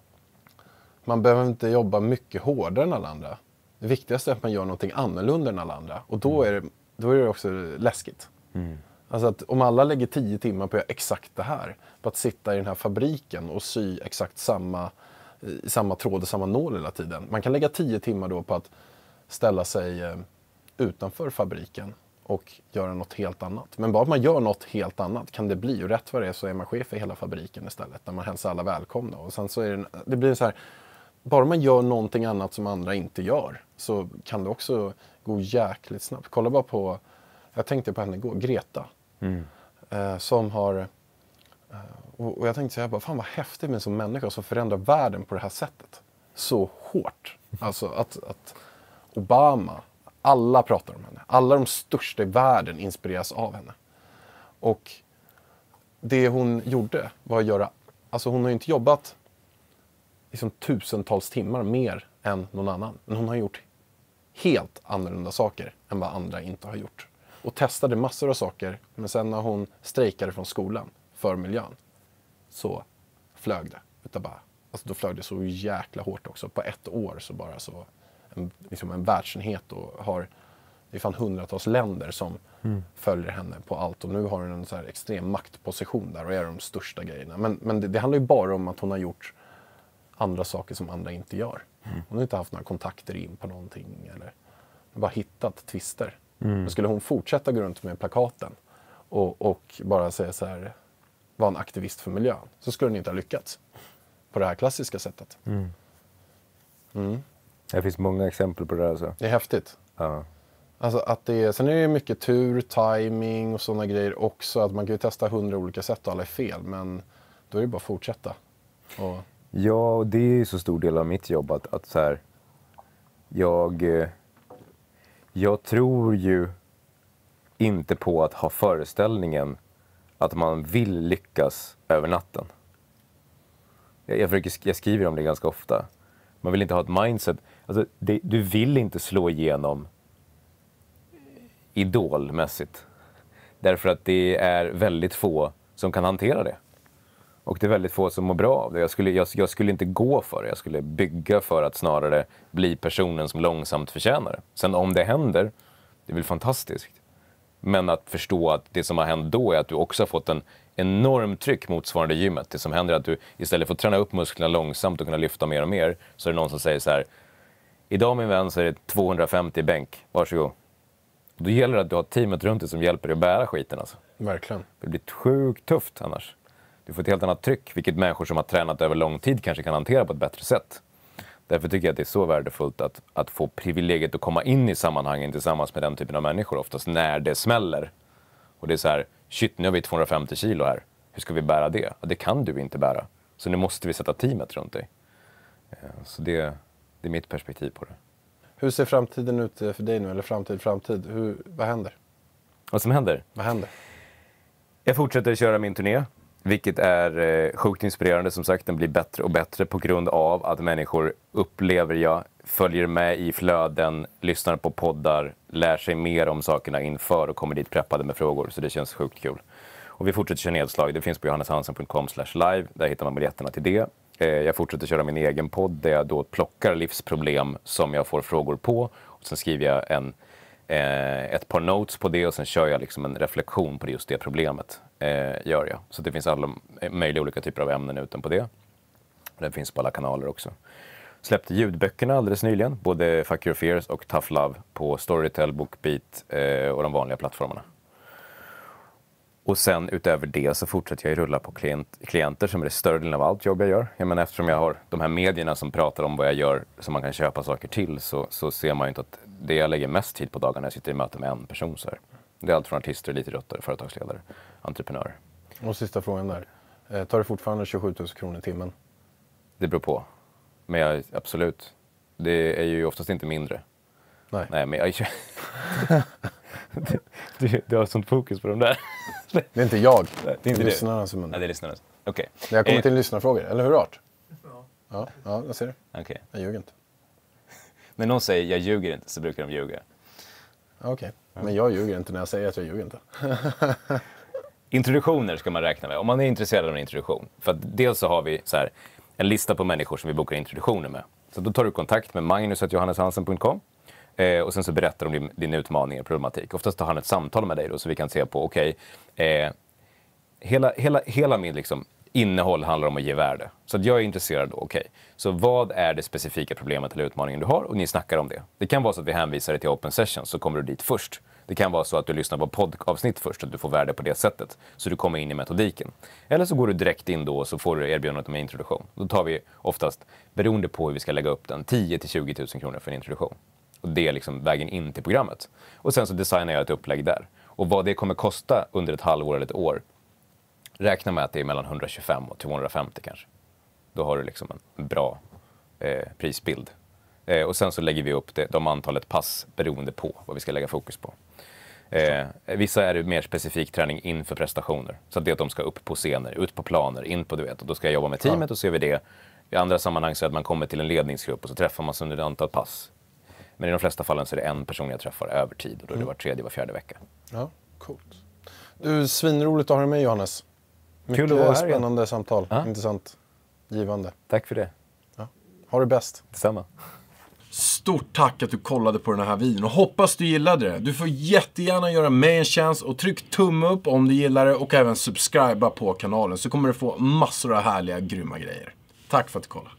man behöver inte jobba mycket hårdare än alla andra. Det viktigaste är att man gör någonting annorlunda än alla andra. Och då är det, då är det också läskigt. Mm. Alltså att om alla lägger tio timmar på att göra exakt det här. På att sitta i den här fabriken och sy exakt samma, samma tråd och samma nål hela tiden. Man kan lägga tio timmar då på att ställa sig eh, utanför fabriken och göra något helt annat. Men bara att man gör något helt annat kan det bli. Och rätt vad det är så är man chef för hela fabriken istället. När man hälsar alla välkomna. Och sen så är det, det blir så här, bara man gör någonting annat som andra inte gör så kan det också gå jäkligt snabbt. Kolla bara på, jag tänkte på henne igår, Greta. Mm. Eh, som har, eh, och, och jag tänkte så här, bara, fan vad häftigt med en sån människa som förändrar världen på det här sättet. Så hårt. Alltså att, att Obama, alla pratar om henne. Alla de största i världen inspireras av henne. Och det hon gjorde var att göra, alltså hon har ju inte jobbat liksom tusentals timmar mer än någon annan. Men hon har gjort helt annorlunda saker än vad andra inte har gjort. Och testade massor av saker. Men sen när hon strejkade från skolan för miljön så flög det. Utan bara, alltså då flög det så jäkla hårt också. På ett år så bara så en, liksom en världsenhet och har, det är fan hundratals länder som mm. följer henne på allt. Och nu har hon en så här extrem maktposition där och är de största grejerna. Men, men det, det handlar ju bara om att hon har gjort andra saker som andra inte gör. Mm. Hon har inte haft några kontakter in på någonting eller bara hittat twister. Mm. Men skulle hon fortsätta gå runt med plakaten och, och bara säga så här, vara en aktivist för miljön, så skulle hon inte ha lyckats på det här klassiska sättet. Mm. Mm. Det finns många exempel på det där. Alltså. Det är häftigt. Ja. Alltså att det är, sen är det mycket tur, timing och sådana grejer också. Att man kan ju testa hundra olika sätt och alla är fel. Men då är det bara att fortsätta. Och... Ja, och det är ju så stor del av mitt jobb att, att så här, jag, jag tror ju inte på att ha föreställningen att man vill lyckas över natten. Jag, jag, försöker, jag skriver om det ganska ofta. Man vill inte ha ett mindset. Alltså, det, du vill inte slå igenom idolmässigt. Därför att det är väldigt få som kan hantera det. Och det är väldigt få som mår bra av det. Jag skulle, jag, jag skulle inte gå för det. Jag skulle bygga för att snarare bli personen som långsamt förtjänar det. Sen om det händer, det är väl fantastiskt. Men att förstå att det som har hänt då är att du också har fått en enorm tryck motsvarande gymmet. Det som händer är att du istället för att träna upp musklerna långsamt och kunna lyfta mer och mer, så är det någon som säger så här: idag min vän så är det tvåhundrafemtio bänk, varsågod. Då gäller det att du har teamet runt dig som hjälper dig att bära skiten alltså. Verkligen. Det blir sjukt tufft annars. Du får ett helt annat tryck, vilket människor som har tränat över lång tid kanske kan hantera på ett bättre sätt. Därför tycker jag att det är så värdefullt att, att få privilegiet att komma in i sammanhangen tillsammans med den typen av människor, oftast när det smäller. Och det är så här, shit, nu har vi tvåhundrafemtio kilo här. Hur ska vi bära det? Och det kan du inte bära. Så nu måste vi sätta teamet runt dig. Så det, det är mitt perspektiv på det. Hur ser framtiden ut för dig nu? Eller framtid, framtid? Hur, vad händer? Vad som händer? Vad händer? Jag fortsätter köra min turné. Vilket är eh, sjukt inspirerande, som sagt. Den blir bättre och bättre på grund av att människor upplever jag, följer med i flöden, lyssnar på poddar, lär sig mer om sakerna inför och kommer dit preppade med frågor. Så det känns sjukt kul. Och vi fortsätter köra nedslag. Det finns på johanneshansen punkt com slash live. Där hittar man biljetterna till det. Eh, jag fortsätter köra min egen podd där jag då plockar livsproblem som jag får frågor på. Och sen skriver jag en... Eh, ett par notes på det och sen kör jag liksom en reflektion på just det problemet. Eh, gör jag. Så det finns alla möjliga olika typer av ämnen utan på det. Den finns på alla kanaler också. Släppte ljudböckerna alldeles nyligen, både Fuck Your Fears och Tough Love på Storytel, Bookbeat eh, och de vanliga plattformarna. Och sen utöver det så fortsätter jag rulla på klient, klienter som är det större delen av allt jobb jag gör. Jag menar, eftersom jag har de här medierna som pratar om vad jag gör som man kan köpa saker till, så, så ser man ju inte att det jag lägger mest tid på dagarna när jag sitter i möte med en person. Så här. Det är allt från artister, elitidrottare, företagsledare, entreprenörer. Och sista frågan där. Eh, tar det fortfarande tjugosju tusen kronor i timmen? Det beror på. Men jag, absolut. Det är ju oftast inte mindre. Nej. Nej, men jag... du, du har sånt fokus på de där. Det är inte jag. Nej, det är inte lyssnarna som undrar. Nej, det är lyssnarna. Okej. Okay. Jag kommer eh. till lyssnarfrågor, eller hur Art? Ja. Ja, ja, jag ser det. Okej. Okay. Jag ljuger inte. När någon säger jag ljuger inte så brukar de ljuga. Okej, okay. ja. Men jag ljuger inte när jag säger att jag ljuger inte. Introduktioner ska man räkna med. Om man är intresserad av en introduktion. För att dels så har vi så här, en lista på människor som vi bokar introduktioner med. Så då tar du kontakt med magnus at johannes hansen punkt com eh, och sen så berättar de din, din utmaning och problematik. Oftast tar han ett samtal med dig då, så vi kan se på, okej, okay, eh, hela, hela, hela min liksom, innehåll handlar om att ge värde. Så att jag är intresserad då, okej. Okay. Så vad är det specifika problemet eller utmaningen du har? Och ni snackar om det. Det kan vara så att vi hänvisar dig till open session, så kommer du dit först. Det kan vara så att du lyssnar på poddavsnitt först, att du får värde på det sättet. Så du kommer in i metodiken. Eller så går du direkt in då och så får du erbjudandet om en introduktion. Då tar vi oftast, beroende på hur vi ska lägga upp den, tio till tjugo tusen kronor för en introduktion. Och det är liksom vägen in till programmet. Och sen så designar jag ett upplägg där. Och vad det kommer kosta under ett halvår eller ett år, räkna med att det är mellan hundratjugofem och tvåhundrafemtio kanske. Då har du liksom en bra eh, prisbild. Eh, och sen så lägger vi upp det, de antalet pass beroende på vad vi ska lägga fokus på. Eh, vissa är det mer specifik träning inför prestationer. Så att det är att de ska upp på scener, ut på planer, in på du vet. Och då ska jag jobba med teamet och så gör vi det. I andra sammanhang så är det att man kommer till en ledningsgrupp och så träffar man sig under ett antal pass. Men i de flesta fallen så är det en person jag träffar över tid. Och då är det var tredje, var fjärde vecka. Ja, coolt. Du, svinroligt att ha dig med, Johannes. Mycket Kul att vara här spännande igen. Samtal. Ja. Intressant. Givande. Tack för det. Ja. Ha det bäst. Detsamma. Stort tack att du kollade på den här videon och hoppas du gillade det. Du får jättegärna göra mig en tjänst och tryck tumme upp om du gillar det och även subscriba på kanalen så kommer du få massor av härliga, grymma grejer. Tack för att du kollade.